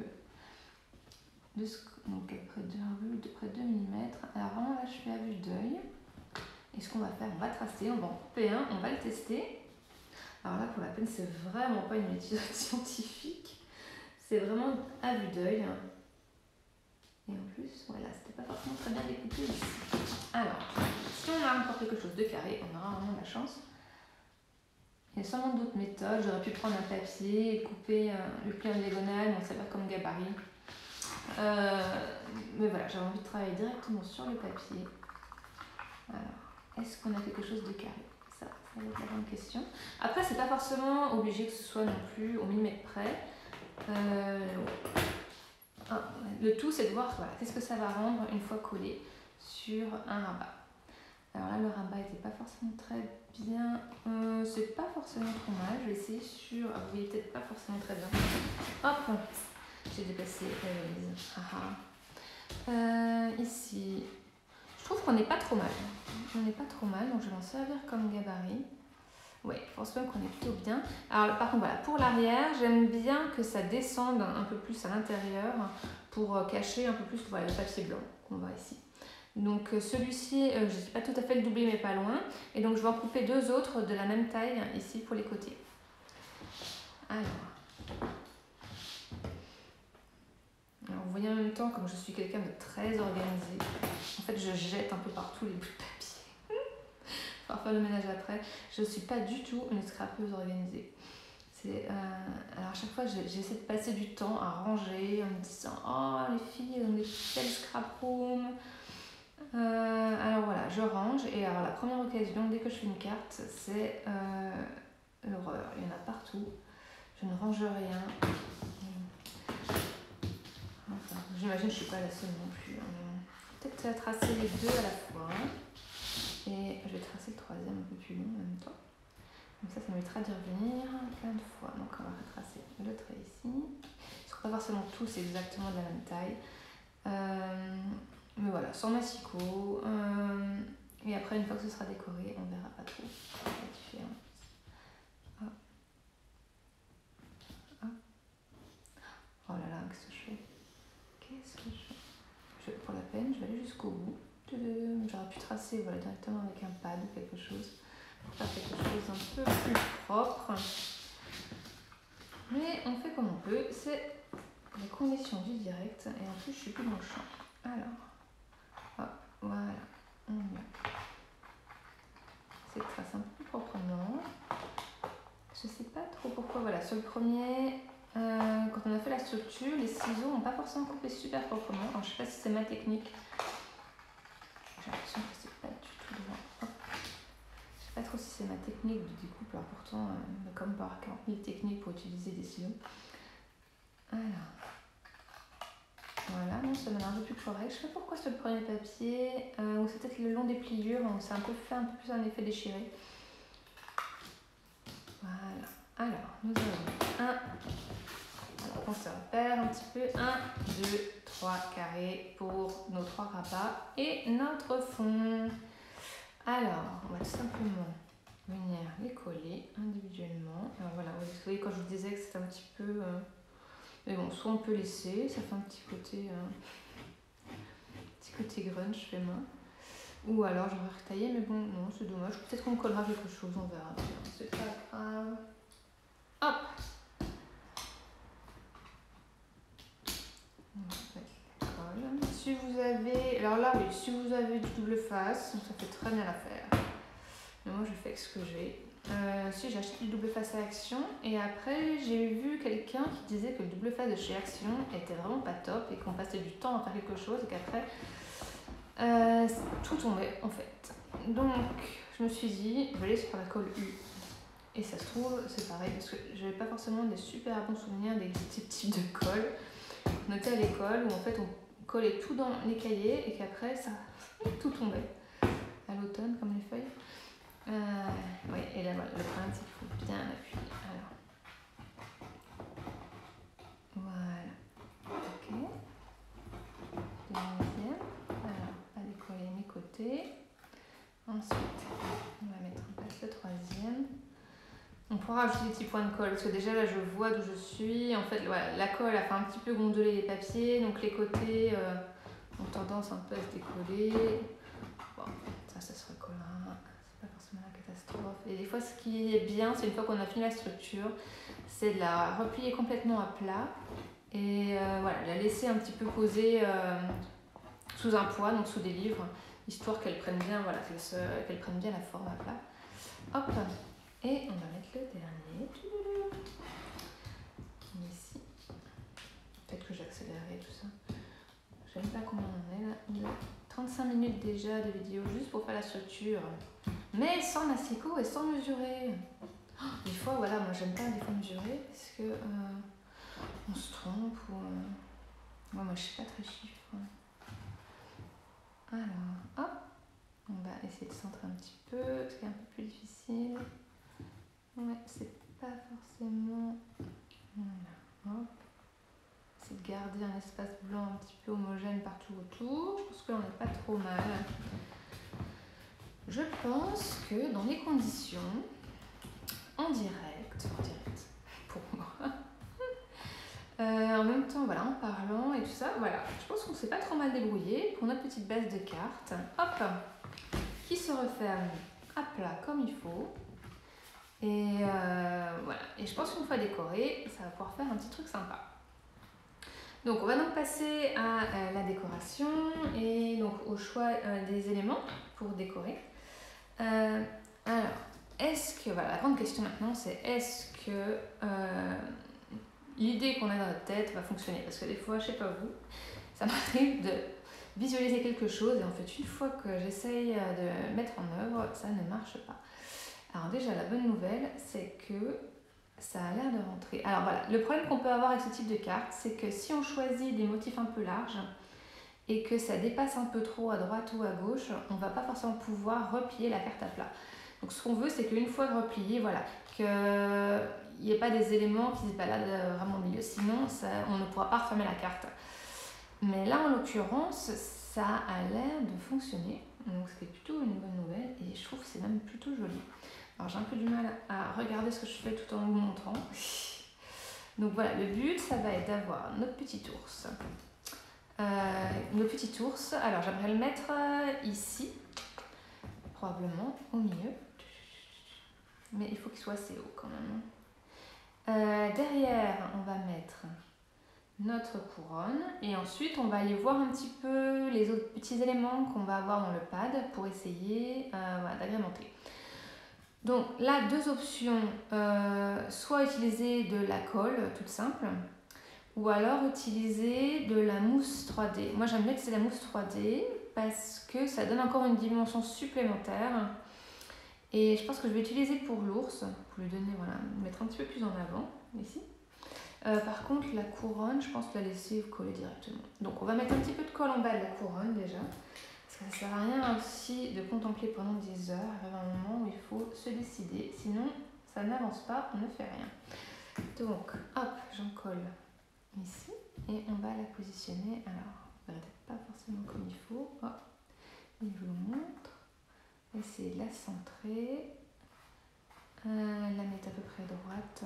Speaker 1: donc à près de 2 mm. Alors vraiment là je fais à vue d'œil, et ce qu'on va faire, on va tracer, on va en couper un, on va le tester. Alors là pour la peine, c'est vraiment pas une méthode scientifique, c'est vraiment à vue d'œil. Et en plus, voilà, c'était pas forcément très bien découpé ici. Alors, si on a encore quelque chose de carré, on aura vraiment de la chance. Il y a sûrement d'autres méthodes. J'aurais pu prendre un papier et couper le pli en diagonale, donc ça va comme gabarit. Mais voilà, j'avais envie de travailler directement sur le papier. Alors, est-ce qu'on a quelque chose de carré? Ça va être la bonne question. Après, c'est pas forcément obligé que ce soit non plus au millimètre près. Le tout, c'est de voir voilà, qu'est-ce que ça va rendre une fois collé sur un rabat. Alors là, le rabat n'était pas forcément très bien. C'est pas forcément trop mal. Je vais essayer sur. Ah, vous voyez peut-être pas forcément très bien. Hop, j'ai déplacé la valise. Ici, je trouve qu'on n'est pas trop mal. On n'est pas trop mal, donc je vais m'en servir comme gabarit. Oui, je pense même qu'on est plutôt bien. Alors par contre, voilà, pour l'arrière, j'aime bien que ça descende un peu plus à l'intérieur pour cacher un peu plus voilà, le papier blanc qu'on voit ici. Donc celui-ci, je ne sais pas tout à fait le doubler, mais pas loin. Et donc je vais en couper deux autres de la même taille ici pour les côtés. Alors vous voyez en même temps, comme je suis quelqu'un de très organisé, en fait je jette un peu partout les bouts de papier. Pour faire le ménage après. Je ne suis pas du tout une scrapeuse organisée. Alors à chaque fois j'essaie de passer du temps à ranger en me disant oh les filles ont des belles scrap rooms. Alors voilà, je range et alors la première occasion dès que je fais une carte c'est l'horreur, il y en a partout, je ne range rien. Enfin, j'imagine que je ne suis pas la seule non plus. Peut-être tracer les deux à la fois et je vais tracer le troisième un peu plus long en même temps. Donc ça m'évitera d'y revenir plein de fois. Donc on va retracer le trait ici. Ils ne sont pas forcément tous exactement de la même taille. Mais voilà, sans massicot. Et après, une fois que ce sera décoré, on verra pas trop la différence. Hop. Hop. Oh là là, qu'est-ce que je fais? Pour la peine, je vais aller jusqu'au bout. J'aurais pu tracer voilà, directement avec un pad ou quelque chose. Pour faire quelque chose un peu plus propre. Mais on fait comme on peut. C'est les conditions du direct. Et en plus, je suis plus dans le champ. Alors, hop, voilà. On y va. C'est trace un peu plus proprement. Je sais pas trop pourquoi. Voilà, sur le premier, quand on a fait la structure, les ciseaux n'ont pas forcément coupé super proprement. Alors, je sais pas si c'est ma technique. J'ai l'impression que c'est pas du tout droit. Hop. Je sais pas trop si c'est ma technique de découpe. Alors pourtant, comme par 40 000 techniques pour utiliser des ciseaux. Alors. Voilà, bon, ça m'a l'air un peu plus correct. Je sais pas pourquoi sur le premier papier, ou c'est peut-être le long des pliures, on s'est un peu fait un peu plus un effet déchiré. Voilà. Alors, nous avons un. Alors, on se repère un petit peu. 1, 2, 3 carrés pour nos 3 rabats et notre fond. Alors, on va tout simplement venir les coller individuellement. Alors voilà, vous voyez quand je vous disais que c'était un petit peu. Mais bon, soit on peut laisser, ça fait un petit côté grunge chez moi. Ou alors j'aurais retaillé, mais bon, non, c'est dommage. Peut-être qu'on collera quelque chose, on verra bien. C'est pas grave. Hop! On va mettre la colle. Si vous avez. Alors là, oui, si vous avez du double face, ça fait très bien l'affaire. Mais moi, je fais avec ce que j'ai. Si j'ai acheté du double face à Action et après j'ai vu quelqu'un qui disait que le double face de chez Action était vraiment pas top et qu'on passait du temps à faire quelque chose et qu'après tout tombait en fait. Donc je me suis dit je vais aller sur la colle U et ça se trouve c'est pareil parce que j'avais pas forcément des super bons souvenirs des types de colle. On était à l'école où en fait on collait tout dans les cahiers et qu'après ça tout tombait à l'automne comme les feuilles. Oui, et là, voilà, le problème, c'est qu'il faut bien appuyer. Alors, voilà. Ok. Deuxième. Alors, à décoller mes côtés. Ensuite, on va mettre en place le troisième. On pourra ajouter des petits points de colle parce que déjà là, je vois d'où je suis. En fait, voilà, la colle a fait un petit peu gondoler les papiers, donc les côtés ont tendance un peu à se décoller. Bon, ça se recollera. Et des fois, ce qui est bien, c'est une fois qu'on a fini la structure, c'est de la replier complètement à plat et voilà, la laisser un petit peu poser sous un poids, donc sous des livres, histoire qu'elle prenne bien, voilà, qu'elle prenne bien la forme à plat. Hop, et on va mettre le dernier. Ici. Peut-être que j'accélérerai tout ça. je ne sais pas combien on en est là. Il y a 35 minutes déjà de vidéo juste pour faire la structure. Mais sans massicot et sans mesurer. Oh, des fois, voilà, moi j'aime pas des fois mesurer parce que on se trompe ou. Moi je suis pas très chiffre. Alors, hop, on va essayer de centrer un petit peu, ce qui est un peu plus difficile. Ouais, c'est pas forcément. Voilà, hop. C'est de garder un espace blanc un petit peu homogène partout autour. Je pense que là on n'est pas trop mal. Je pense que dans les conditions, en direct, pour moi, en même temps, voilà, en parlant et tout ça, voilà, je pense qu'on s'est pas trop mal débrouillé pour notre petite base de cartes. Hop, qui se referme à plat comme il faut. Et voilà, et je pense qu'une fois décoré, ça va pouvoir faire un petit truc sympa. Donc on va donc passer à la décoration et donc au choix des éléments pour décorer. Alors, est-ce que, voilà, la grande question maintenant c'est est-ce que l'idée qu'on a dans notre tête va fonctionner? Parce que des fois, je sais pas vous, ça m'arrive de visualiser quelque chose et en fait une fois que j'essaye de mettre en œuvre, ça ne marche pas. Alors déjà la bonne nouvelle c'est que ça a l'air de rentrer. Alors voilà, le problème qu'on peut avoir avec ce type de carte, c'est que si on choisit des motifs un peu larges et que ça dépasse un peu trop à droite ou à gauche, on va pas forcément pouvoir replier la carte à plat. Donc ce qu'on veut, c'est qu'une fois repliée, voilà, qu'il n'y ait pas des éléments qui se baladent vraiment au milieu, sinon on ne pourra pas refermer la carte. Mais là, en l'occurrence, ça a l'air de fonctionner, donc c'est plutôt une bonne nouvelle et je trouve que c'est même plutôt joli. Alors j'ai un peu du mal à regarder ce que je fais tout en vous montrant. Donc voilà, le but, ça va être d'avoir notre petit ours. Notre petit ours, alors j'aimerais le mettre ici, probablement au milieu. Mais il faut qu'il soit assez haut quand même. Derrière, on va mettre notre couronne et ensuite on va aller voir un petit peu les autres petits éléments qu'on va avoir dans le pad pour essayer voilà, d'agrémenter. Donc là, deux options, soit utiliser de la colle toute simple ou alors utiliser de la mousse 3D. Moi j'aime bien utiliser la mousse 3D parce que ça donne encore une dimension supplémentaire et je pense que je vais utiliser pour l'ours, pour lui donner, voilà, mettre un petit peu plus en avant ici. Par contre la couronne, je pense la laisser coller directement. Donc on va mettre un petit peu de colle en bas de la couronne déjà. Parce que ça ne sert à rien aussi de contempler pendant des heures, il arrive un moment où il faut se décider, sinon ça n'avance pas, on ne fait rien. Donc, hop, j'en colle ici et on va la positionner. Alors, peut-être pas forcément comme il faut. Hop, et je vous montre. Essayer de la centrer, la mettre à peu près droite.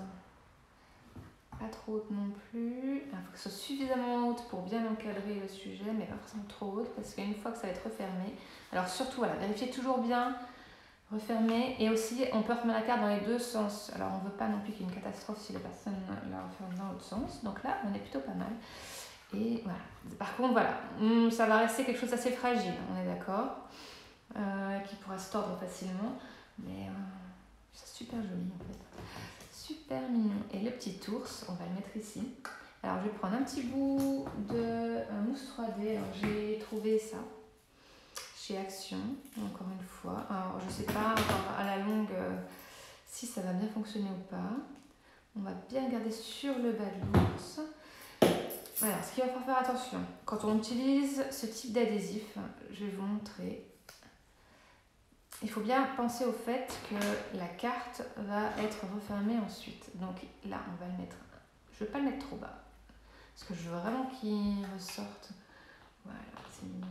Speaker 1: Pas trop haute non plus. Il faut que ce soit suffisamment haute pour bien encadrer le sujet, mais pas forcément trop haute parce qu'une fois que ça va être refermé, alors surtout voilà, vérifiez toujours bien refermer et aussi on peut refermer la carte dans les deux sens. Alors on ne veut pas non plus qu'il y ait une catastrophe si la personne la referme dans l'autre sens. Donc là on est plutôt pas mal. Et voilà. Par contre voilà, ça va rester quelque chose d'assez fragile, on est d'accord, qui pourra se tordre facilement, mais c'est super joli en fait. Super mignon. Et le petit ours, on va le mettre ici. Alors je vais prendre un petit bout de mousse 3D. Alors j'ai trouvé ça chez Action, encore une fois. Alors je sais pas encore à la longue si ça va bien fonctionner ou pas. On va bien garder sur le bas de l'ours. Alors ce qu'il va falloir faire attention, quand on utilise ce type d'adhésif, je vais vous montrer. Il faut bien penser au fait que la carte va être refermée ensuite. Donc là, on va le mettre. Je ne veux pas le mettre trop bas. Parce que je veux vraiment qu'il ressorte. Voilà, c'est mignon.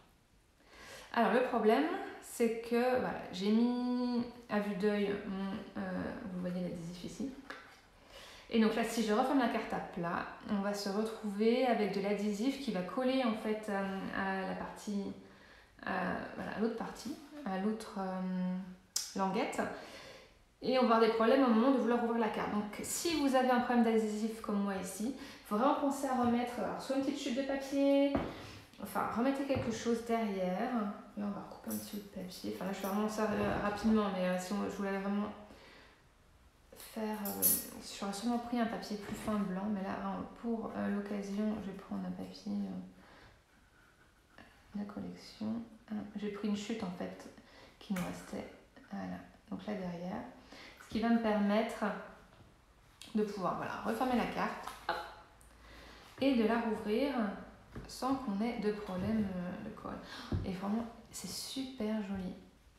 Speaker 1: Alors le problème, c'est que voilà, j'ai mis à vue d'œil vous voyez l'adhésif ici. Et donc là, si je referme la carte à plat, on va se retrouver avec de l'adhésif qui va coller en fait à la partie, voilà, à l'autre partie, à l'autre languette. Et on va avoir des problèmes au moment de vouloir ouvrir la carte. Donc si vous avez un problème d'adhésif comme moi ici, il faut vraiment penser à remettre alors, soit une petite chute de papier, enfin remettez quelque chose derrière. Là on va recouper un petit bout de papier. Enfin là je vais vraiment ça rapidement, mais si je voulais vraiment faire... j'aurais sûrement pris un papier plus fin blanc, mais là pour l'occasion je vais prendre un papier la collection. J'ai pris une chute en fait qui nous restait. Voilà, donc là derrière. Ce qui va me permettre de pouvoir refermer la carte et de la rouvrir sans qu'on ait de problème de colle. Et vraiment, c'est super joli.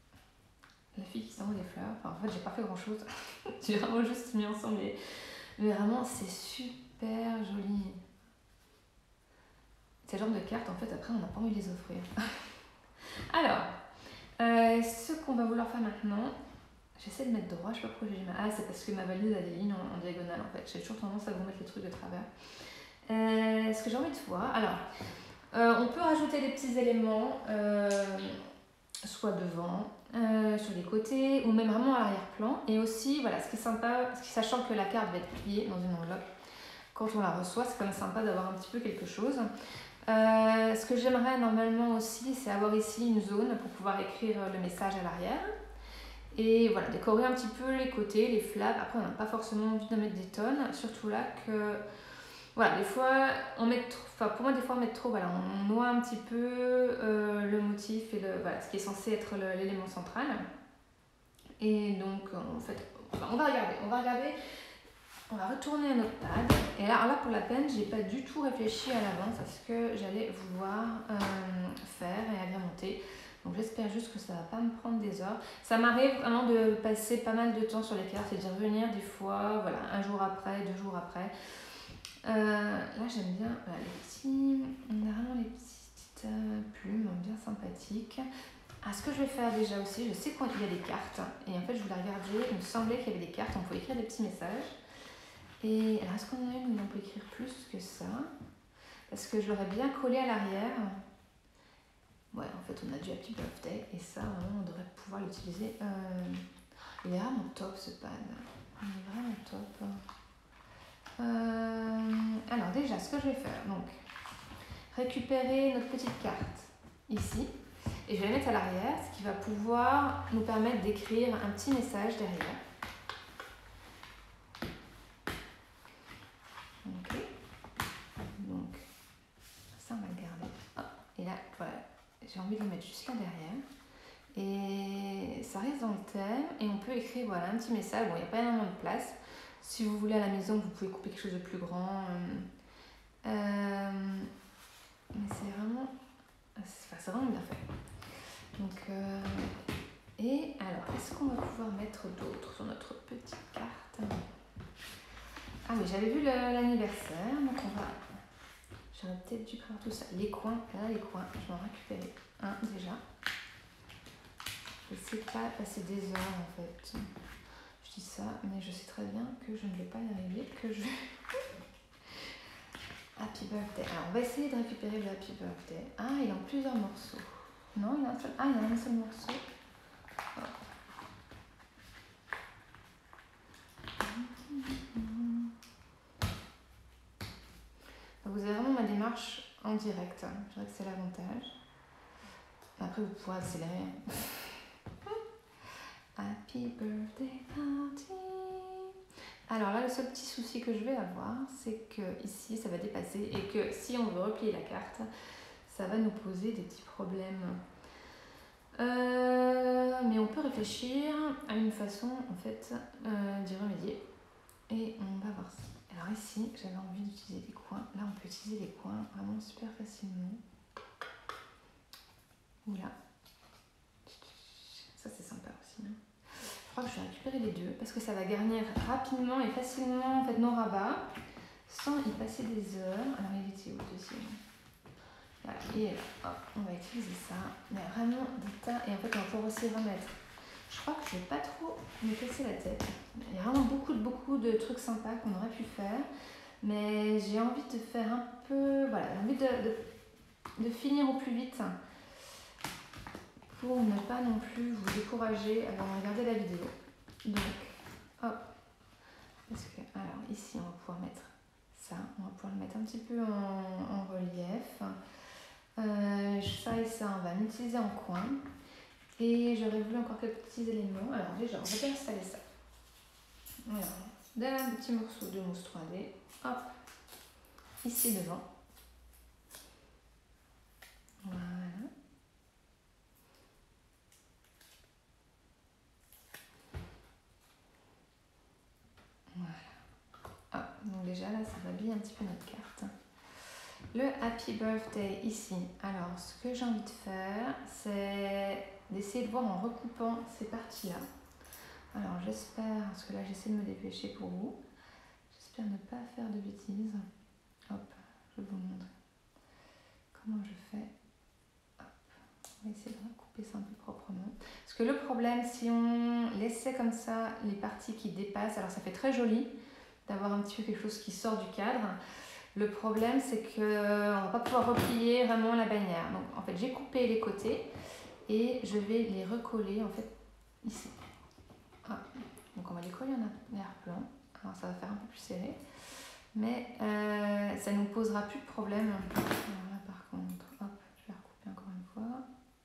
Speaker 1: La fille qui s'envoie des fleurs. Enfin, en fait, j'ai pas fait grand chose. J'ai vraiment juste mis ensemble. Mais vraiment, c'est super joli. C'est le genre de cartes, en fait, après, on n'a pas envie de les offrir. Alors, ce qu'on va vouloir faire maintenant, j'essaie de mettre droit, je sais pas pourquoi j'ai ma... Ah, c'est parce que ma valise a des lignes en diagonale, en fait. J'ai toujours tendance à vous mettre les trucs de travers. Ce que j'ai envie de voir, alors, on peut rajouter des petits éléments, soit devant, sur les côtés, ou même vraiment à l'arrière-plan. Et aussi, voilà, ce qui est sympa, sachant que la carte va être pliée dans une enveloppe, quand on la reçoit, c'est quand même sympa d'avoir un petit peu quelque chose. Ce que j'aimerais normalement aussi, c'est avoir ici une zone pour pouvoir écrire le message à l'arrière. Et voilà, décorer un petit peu les côtés, les flaps. Après, on n'a pas forcément envie de mettre des tonnes, surtout là que... Voilà, des fois, on met trop, enfin pour moi, des fois, on met trop, voilà, on noie un petit peu le motif et voilà, ce qui est censé être l'élément central. Et donc, en fait, on va regarder, on va retourner à notre pad. Et là, pour la peine, j'ai pas du tout réfléchi à l'avance à ce que j'allais vouloir faire et agrémenter. Donc j'espère juste que ça va pas me prendre des heures. Ça m'arrive vraiment de passer pas mal de temps sur les cartes et d'y revenir des fois, voilà, un jour après, 2 jours après. Là j'aime bien on a vraiment les petites plumes bien sympathiques. Ce que je vais faire déjà aussi, je sais qu'il y a des cartes et en fait je voulais regarder, il me semblait qu'il y avait des cartes, on pouvait écrire des petits messages. Et alors est-ce qu'on en a une où on peut écrire plus que ça? Parce que je l'aurais bien collé à l'arrière. Ouais, en fait on a du Happy Birthday et ça vraiment on devrait pouvoir l'utiliser. Il est vraiment top ce pad, il est vraiment top. Alors déjà, ce que je vais faire, donc récupérer notre petite carte ici et je vais la mettre à l'arrière, ce qui va pouvoir nous permettre d'écrire un petit message derrière. Ok, donc ça on va le garder. Hop. Et là, voilà, j'ai envie de le mettre juste là derrière. Et ça reste dans le thème et on peut écrire voilà, un petit message. Bon, il n'y a pas énormément de place. Si vous voulez à la maison, vous pouvez couper quelque chose de plus grand. Mais c'est vraiment bien fait. Donc, et alors, est-ce qu'on va pouvoir mettre d'autres sur notre petite carte? Ah oui, j'avais vu l'anniversaire, donc j'aurais peut-être dû prévoir tout ça. Les coins, là les coins, je vais en récupérer un déjà. Je ne sais pas passer des heures en fait. Je dis ça, mais je sais très bien que je ne vais pas y arriver, que je... Happy Birthday. Alors, on va essayer de récupérer le Happy Birthday. Ah, il est en plusieurs morceaux. Non, il y en a un seul. Ah, il y en a un seul morceau. Oh. Donc, vous avez vraiment ma démarche en direct. Je dirais que c'est l'avantage. Après, vous pourrez accélérer. Happy Birthday Party. Alors là, le seul petit souci que je vais avoir, c'est que ici, ça va dépasser et que si on veut replier la carte, ça va nous poser des petits problèmes. Mais on peut réfléchir à une façon, en fait, d'y remédier. Et on va voir ça. Alors ici, j'avais envie d'utiliser des coins. Là, on peut utiliser des coins vraiment super facilement. Oula. Ça, c'est sympa aussi. Hein. Je crois que je vais récupérer les deux parce que ça va garnir rapidement et facilement en fait, nos rabats sans y passer des heures. Alors il était où le deuxième? Voilà, et là, hop, on va utiliser ça. Il y a vraiment des tas et en fait on va pouvoir aussi remettre. Je crois que je ne vais pas trop me casser la tête. Il y a vraiment beaucoup de trucs sympas qu'on aurait pu faire. Mais j'ai envie de faire un peu... Voilà, j'ai envie de finir au plus vite. Pour ne pas non plus vous décourager avant de regarder la vidéo. Donc, hop. Parce que, alors ici, on va pouvoir mettre ça. On va pouvoir le mettre un petit peu en relief. Ça et ça, on va l'utiliser en coin. Et j'aurais voulu encore quelques petits éléments. Alors déjà, on va bien installer ça. Alors, d'un petit morceau de mousse 3D. Hop. Ici devant. Voilà. petit peu notre carte. Le Happy Birthday ici. Alors, ce que j'ai envie de faire, c'est d'essayer de voir en recoupant ces parties-là. Alors, j'espère, parce que là, j'essaie de me dépêcher pour vous. J'espère ne pas faire de bêtises. Hop, je vais vous montrer comment je fais. Hop, on va essayer de recouper ça un peu proprement. Parce que le problème, si on laissait comme ça les parties qui dépassent, alors ça fait très joli d'avoir un petit peu quelque chose qui sort du cadre. Le problème, c'est qu'on ne va pas pouvoir replier vraiment la bannière. Donc, en fait, j'ai coupé les côtés et je vais les recoller en fait ici. Ah. Donc, on va les coller en arrière-plan. Alors, ça va faire un peu plus serré, mais ça ne nous posera plus de problème. Alors là, par contre, hop, je vais recouper encore une fois.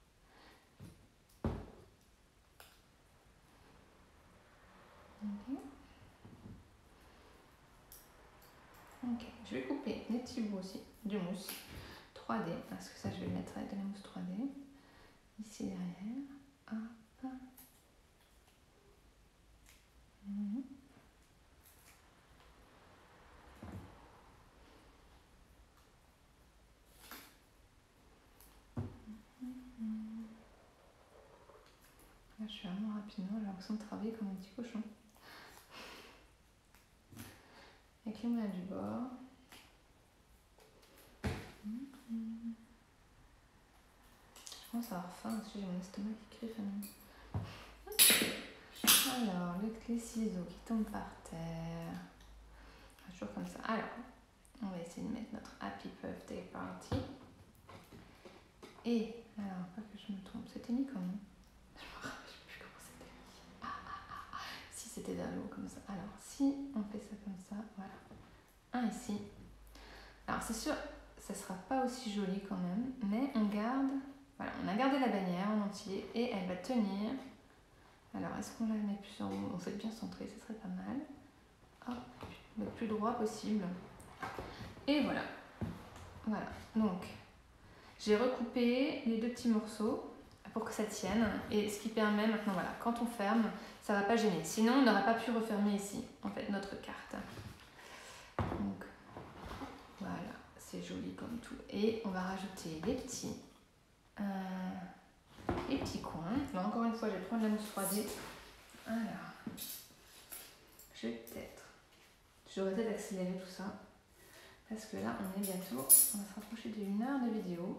Speaker 1: Ok, je vais couper les petits bouts aussi de mousse 3D, parce que ça je vais le mettre avec de la mousse 3D, ici derrière, hop. Là je suis vraiment rapidement, j'ai l'impression de travailler comme un petit cochon. Avec les moulins du bord. Je commence à avoir faim parce que j'ai mon estomac qui crie famille. Alors, les ciseaux qui tombent par terre. Toujours comme ça. Alors, on va essayer de mettre notre Happy Birthday Party. Et, alors, pas que je me trompe, c'était mis comment? Je me rappelle plus comment c'était mis. Si c'était vers le haut comme ça. Alors, si on fait ça comme ça, voilà. Un ici. Alors, c'est sûr, ça sera pas aussi joli quand même, mais on garde, voilà, on a gardé la bannière en entier et elle va tenir. Alors, est-ce qu'on la met plus en haut? On fait bien centrer, ce serait pas mal. Hop, le plus droit possible. Et voilà. Voilà, donc j'ai recoupé les deux petits morceaux pour que ça tienne. Et ce qui permet maintenant, voilà, quand on ferme, ça va pas gêner. Sinon, on n'aurait pas pu refermer ici, en fait, notre carte. Donc, voilà, c'est joli comme tout. Et on va rajouter les petits coins. Là, encore une fois, je vais prendre la mousse 3D. Alors, j'aurais peut-être accéléré tout ça. Parce que là, on est bientôt, on va se rapprocher de 1 heure de vidéo.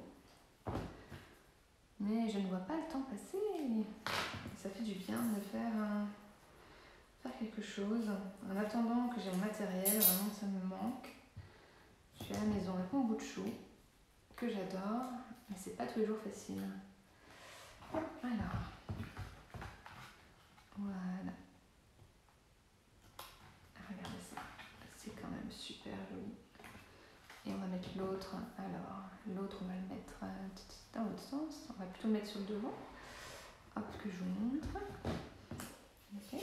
Speaker 1: Mais je ne vois pas le temps passer. Ça fait du bien de faire quelque chose. En attendant que j'ai mon matériel, vraiment ça me manque. Je suis à la maison avec mon bout de chou, que j'adore, mais c'est pas tous les jours facile. Alors, voilà. Regardez ça, c'est quand même super joli. Et on va mettre l'autre. Alors, l'autre, on va le mettre dans l'autre sens. On va plutôt le mettre sur le devant. Hop, que je vous montre. Ok.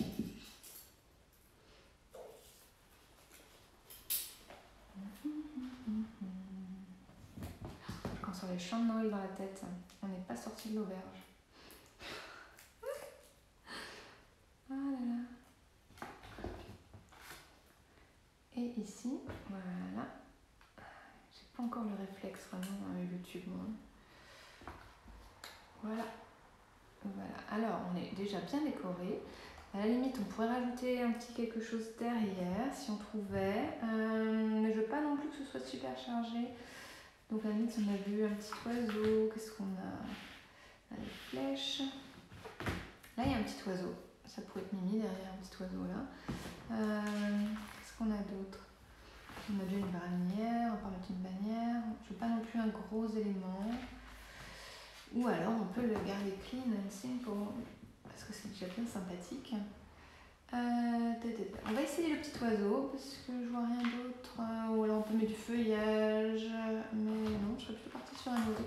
Speaker 1: Quand sur les champs de Noël dans la tête, on n'est pas sorti de l'auberge. Ah là là. Et ici, voilà. J'ai pas encore le réflexe vraiment YouTube, moi. Voilà. Voilà. Alors, on est déjà bien décoré. À la limite, on pourrait rajouter un petit quelque chose derrière si on trouvait. Mais je veux pas non plus que ce soit super chargé. Donc, à la limite, on a vu un petit oiseau. Qu'est-ce qu'on a? Des flèches. Là, il y a un petit oiseau. Ça pourrait être Mimi derrière un petit oiseau là. Qu'est-ce qu'on a d'autre? On a déjà une bannière. On va mettre une bannière. Je veux pas non plus un gros élément. Ou alors, on peut le garder clean and simple. Parce que c'est déjà bien sympathique. On va essayer le petit oiseau parce que je vois rien d'autre. Ou alors on peut mettre du feuillage. Mais non, je serais plutôt partie sur un oiseau.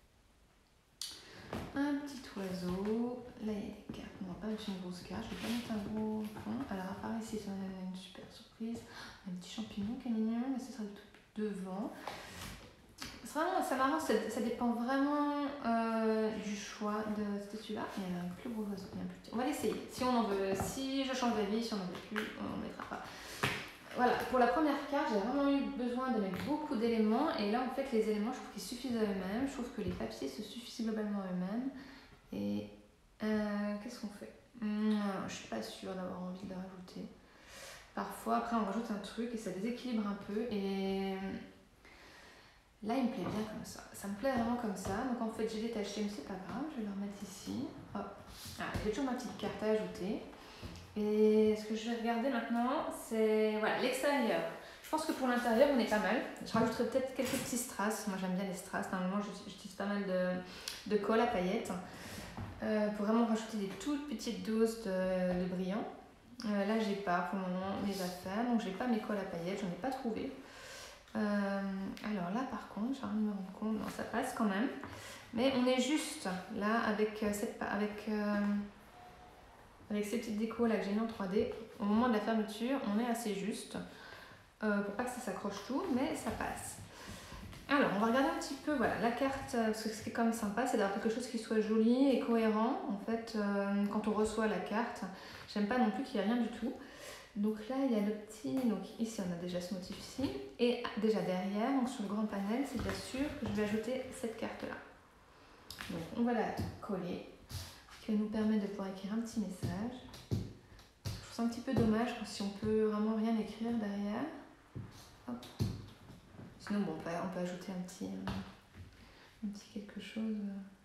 Speaker 1: Un petit oiseau. Là, il y a des cartes. On va pas mettre une grosse carte. Je vais pas mettre un gros fond. Alors, à part ici, on a une super surprise. Un petit champignon qui est mignon, mais ce sera tout devant. C'est marrant, ça dépend vraiment du choix de celui-là. Il y a un plus gros oiseau, il y a un plus petit. On va l'essayer. Si on en veut, si je change d'avis, si on n'en veut plus, on ne mettra pas. voilà, pour la première carte, j'ai vraiment eu besoin de mettre beaucoup d'éléments. Et là, en fait, les éléments, je trouve qu'ils suffisent à eux-mêmes. Je trouve que les papiers se suffisent globalement à eux-mêmes. Et qu'est-ce qu'on fait? Je suis pas sûre d'avoir envie de rajouter. Parfois, après, on rajoute un truc et ça déséquilibre un peu. Et là, il me plaît bien comme ça. Ça me plaît vraiment comme ça. Donc, en fait, j'ai détaché, mais c'est pas grave. Je vais le remettre ici. Hop. Ah, j'ai toujours ma petite carte à ajouter. Et ce que je vais regarder maintenant, c'est voilà, l'extérieur. Je pense que pour l'intérieur, on est pas mal. Je rajouterai peut-être quelques petits strass. Moi, j'aime bien les strass. Normalement, j'utilise pas mal de colle à paillettes pour vraiment rajouter des toutes petites doses de brillant. Là, j'ai pas pour le moment mes affaires, donc j'ai pas mes colles à paillettes, j'en ai pas trouvé. Alors là, par contre, j'ai envie de me rendre compte, non, ça passe quand même. Mais on est juste là avec ces petites décos là que j'ai mis en 3D. Au moment de la fermeture, on est assez juste pour pas que ça s'accroche tout, mais ça passe. Alors, on va regarder un petit peu, voilà, la carte, parce que ce qui est quand même sympa, c'est d'avoir quelque chose qui soit joli et cohérent. En fait, quand on reçoit la carte, j'aime pas non plus qu'il n'y ait rien du tout. Donc là, il y a le petit, donc ici on a déjà ce motif ici, et déjà derrière, donc sur le grand panel, c'est bien sûr que je vais ajouter cette carte-là. Donc on va la coller, ce qui va nous permettre de pouvoir écrire un petit message. Je trouve ça un petit peu dommage si on peut vraiment rien écrire derrière. Hop. Sinon, bon, on peut ajouter un petit quelque chose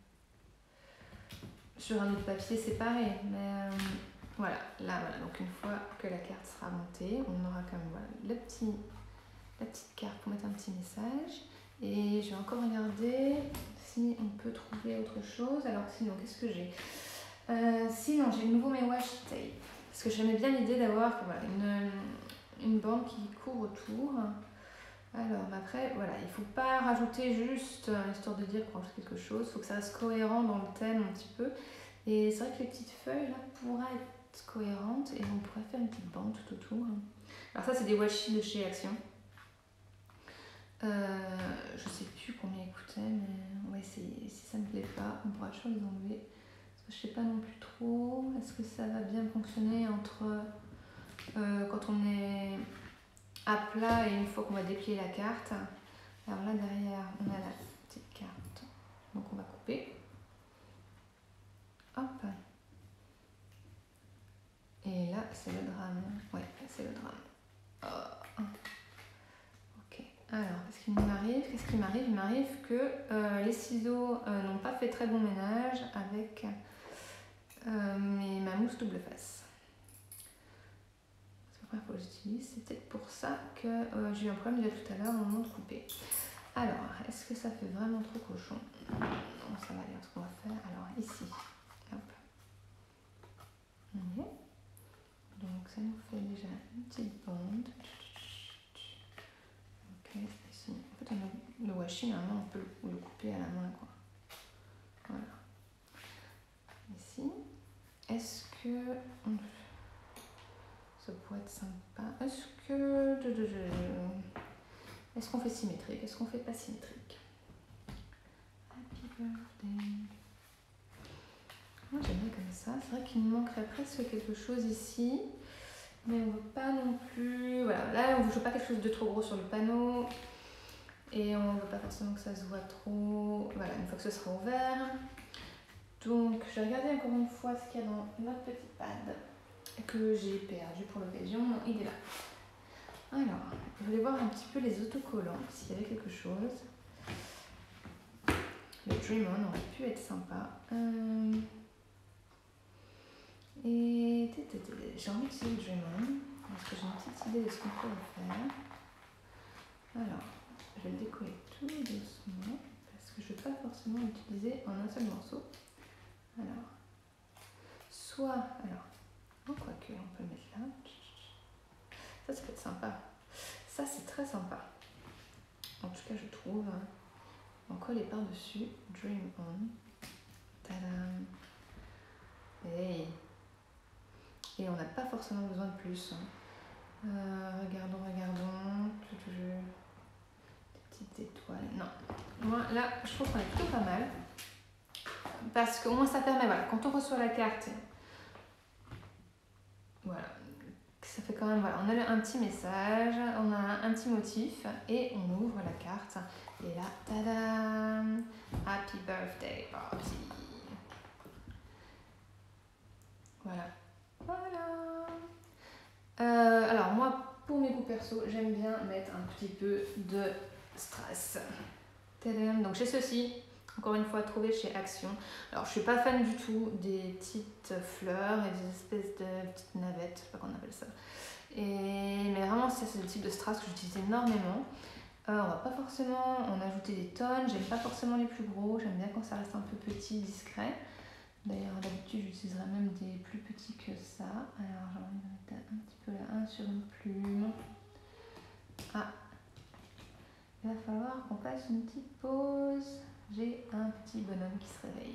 Speaker 1: sur un autre papier séparé, mais voilà, là, voilà. Donc une fois que la carte sera montée, on aura quand même voilà, la petite carte pour mettre un petit message. Et je vais encore regarder si on peut trouver autre chose. Alors sinon, qu'est-ce que j'ai? Sinon, j'ai de nouveau mes washi tape. Parce que j'aimais bien l'idée d'avoir voilà, une bande qui court autour. Alors, mais après, voilà, il ne faut pas rajouter juste histoire de dire qu'on rajoute quelque chose. Il faut que ça reste cohérent dans le thème un petit peu. Et c'est vrai que les petites feuilles là pourraient être cohérentes et on pourrait faire une petite bande tout autour. Alors ça, c'est des washi de chez Action. Je sais plus combien ils coûtaient, mais on va essayer. Si ça ne me plaît pas, on pourra toujours les enlever. Parce que je sais pas non plus trop. Est-ce que ça va bien fonctionner entre quand on est à plat et une fois qu'on va déplier la carte? Alors là derrière, on a la petite carte. Donc on va couper. Hop. Et là, c'est le drame. Ouais, c'est le drame. Oh. Ok. Alors, qu'est-ce qui m'arrive? Il m'arrive que les ciseaux n'ont pas fait très bon ménage avec ma mousse double face. C'est la première fois que j'utilise. C'est peut-être pour ça que j'ai eu un problème déjà tout à l'heure au moment de couper. Alors, est-ce que ça fait vraiment trop cochon? Non, ça va aller. Ce qu'on va faire. Alors, ici. Hop. Okay. Donc ça nous fait déjà une petite bande. Ok, ici. En fait, le washi, normalement, on peut le couper à la main, quoi. Voilà. Ici. Est-ce que ça pourrait être sympa? Est-ce qu'on fait symétrique? Est-ce qu'on fait pas symétrique? Happy birthday. Moi j'aime bien comme ça. C'est vrai qu'il me manquerait presque quelque chose ici. Mais on ne veut pas non plus. Voilà, là on ne veut pas quelque chose de trop gros sur le panneau. Et on ne veut pas forcément que ça se voit trop. Voilà, une fois que ce sera ouvert. Donc je vais regarder encore une fois ce qu'il y a dans notre petit pad que j'ai perdu pour l'occasion. Il est là. Alors, je voulais voir un petit peu les autocollants, s'il y avait quelque chose. Le Dream On aurait pu être sympa. Et j'ai envie d'utiliser le Dream On, parce que j'ai une petite idée de ce qu'on peut faire. Alors, je vais le décoller tout doucement, parce que je ne vais pas forcément l'utiliser en un seul morceau. Alors, quoique, on peut le mettre là. Ça peut être sympa. Ça, c'est très sympa. En tout cas, je trouve. On colle les par-dessus. Dream On. Tadam. Hey. Et on n'a pas forcément besoin de plus. Regardons. Des petites étoiles. Non. Moi, là, je trouve qu'on est plutôt pas mal. Parce qu'au moins, ça permet, voilà, quand on reçoit la carte, voilà, que ça fait quand même, voilà, on a un petit message, on a un petit motif et on ouvre la carte. Et là, tadam! Happy birthday party! Voilà. Voilà. Alors moi, pour mes goûts perso, j'aime bien mettre un petit peu de strass. Tadam! Donc j'ai ceci, encore une fois, trouvé chez Action. Alors je suis pas fan du tout des petites fleurs et des espèces de petites navettes, je sais pas comment on appelle ça. Mais vraiment, ça c'est le type de strass que j'utilise énormément. On va pas forcément en ajouter des tonnes, j'aime pas forcément les plus gros, j'aime bien quand ça reste un peu petit, discret. D'ailleurs, d'habitude, j'utiliserai même des plus petits que ça. Alors, j'ai envie de mettre un petit peu là, un sur une plume. Ah, il va falloir qu'on fasse une petite pause. J'ai un petit bonhomme qui se réveille.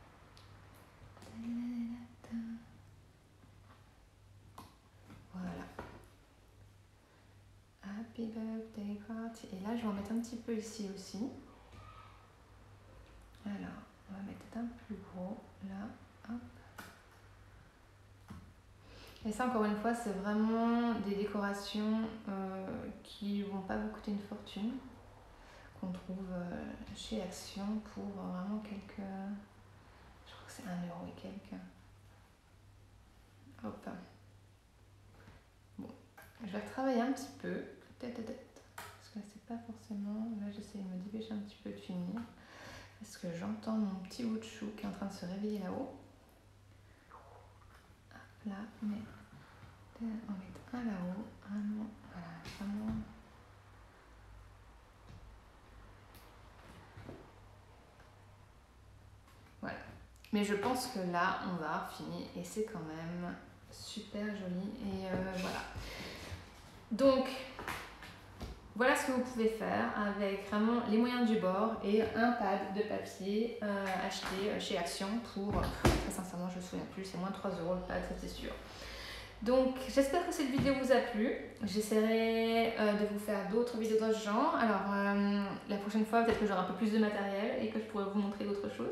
Speaker 1: Voilà. Happy birthday party. Et là, je vais en mettre un petit peu ici aussi. Alors, on va mettre un plus gros là. Hop. Et ça, encore une fois, c'est vraiment des décorations qui vont pas vous coûter une fortune, qu'on trouve chez Action pour vraiment quelques... Je crois que c'est 1 euro et quelques. Hop. Bon, je vais retravailler un petit peu, tête à tête, parce que c'est pas forcément... Là, j'essaie de me dépêcher un petit peu de finir, parce que j'entends mon petit bout de chou qui est en train de se réveiller là-haut. Hop là, mais... On va mettre un là-haut, un là, voilà, vraiment. Voilà. Mais je pense que là, on va avoir fini et c'est quand même super joli. Et voilà. Donc, voilà ce que vous pouvez faire avec vraiment les moyens du bord et un pad de papier acheté chez Action pour, très sincèrement, je me souviens plus, c'est moins de 3 € le pad, ça c'est sûr. Donc j'espère que cette vidéo vous a plu. J'essaierai de vous faire d'autres vidéos dans ce genre. Alors la prochaine fois peut-être que j'aurai un peu plus de matériel et que je pourrai vous montrer d'autres choses.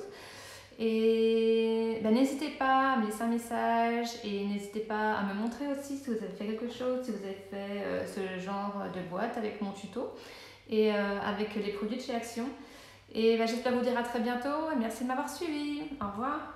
Speaker 1: Et n'hésitez pas à me laisser un message et n'hésitez pas à me montrer aussi si vous avez fait quelque chose, si vous avez fait ce genre de boîte avec mon tuto et avec les produits de chez Action. Et j'espère vous dire à très bientôt et merci de m'avoir suivi. Au revoir.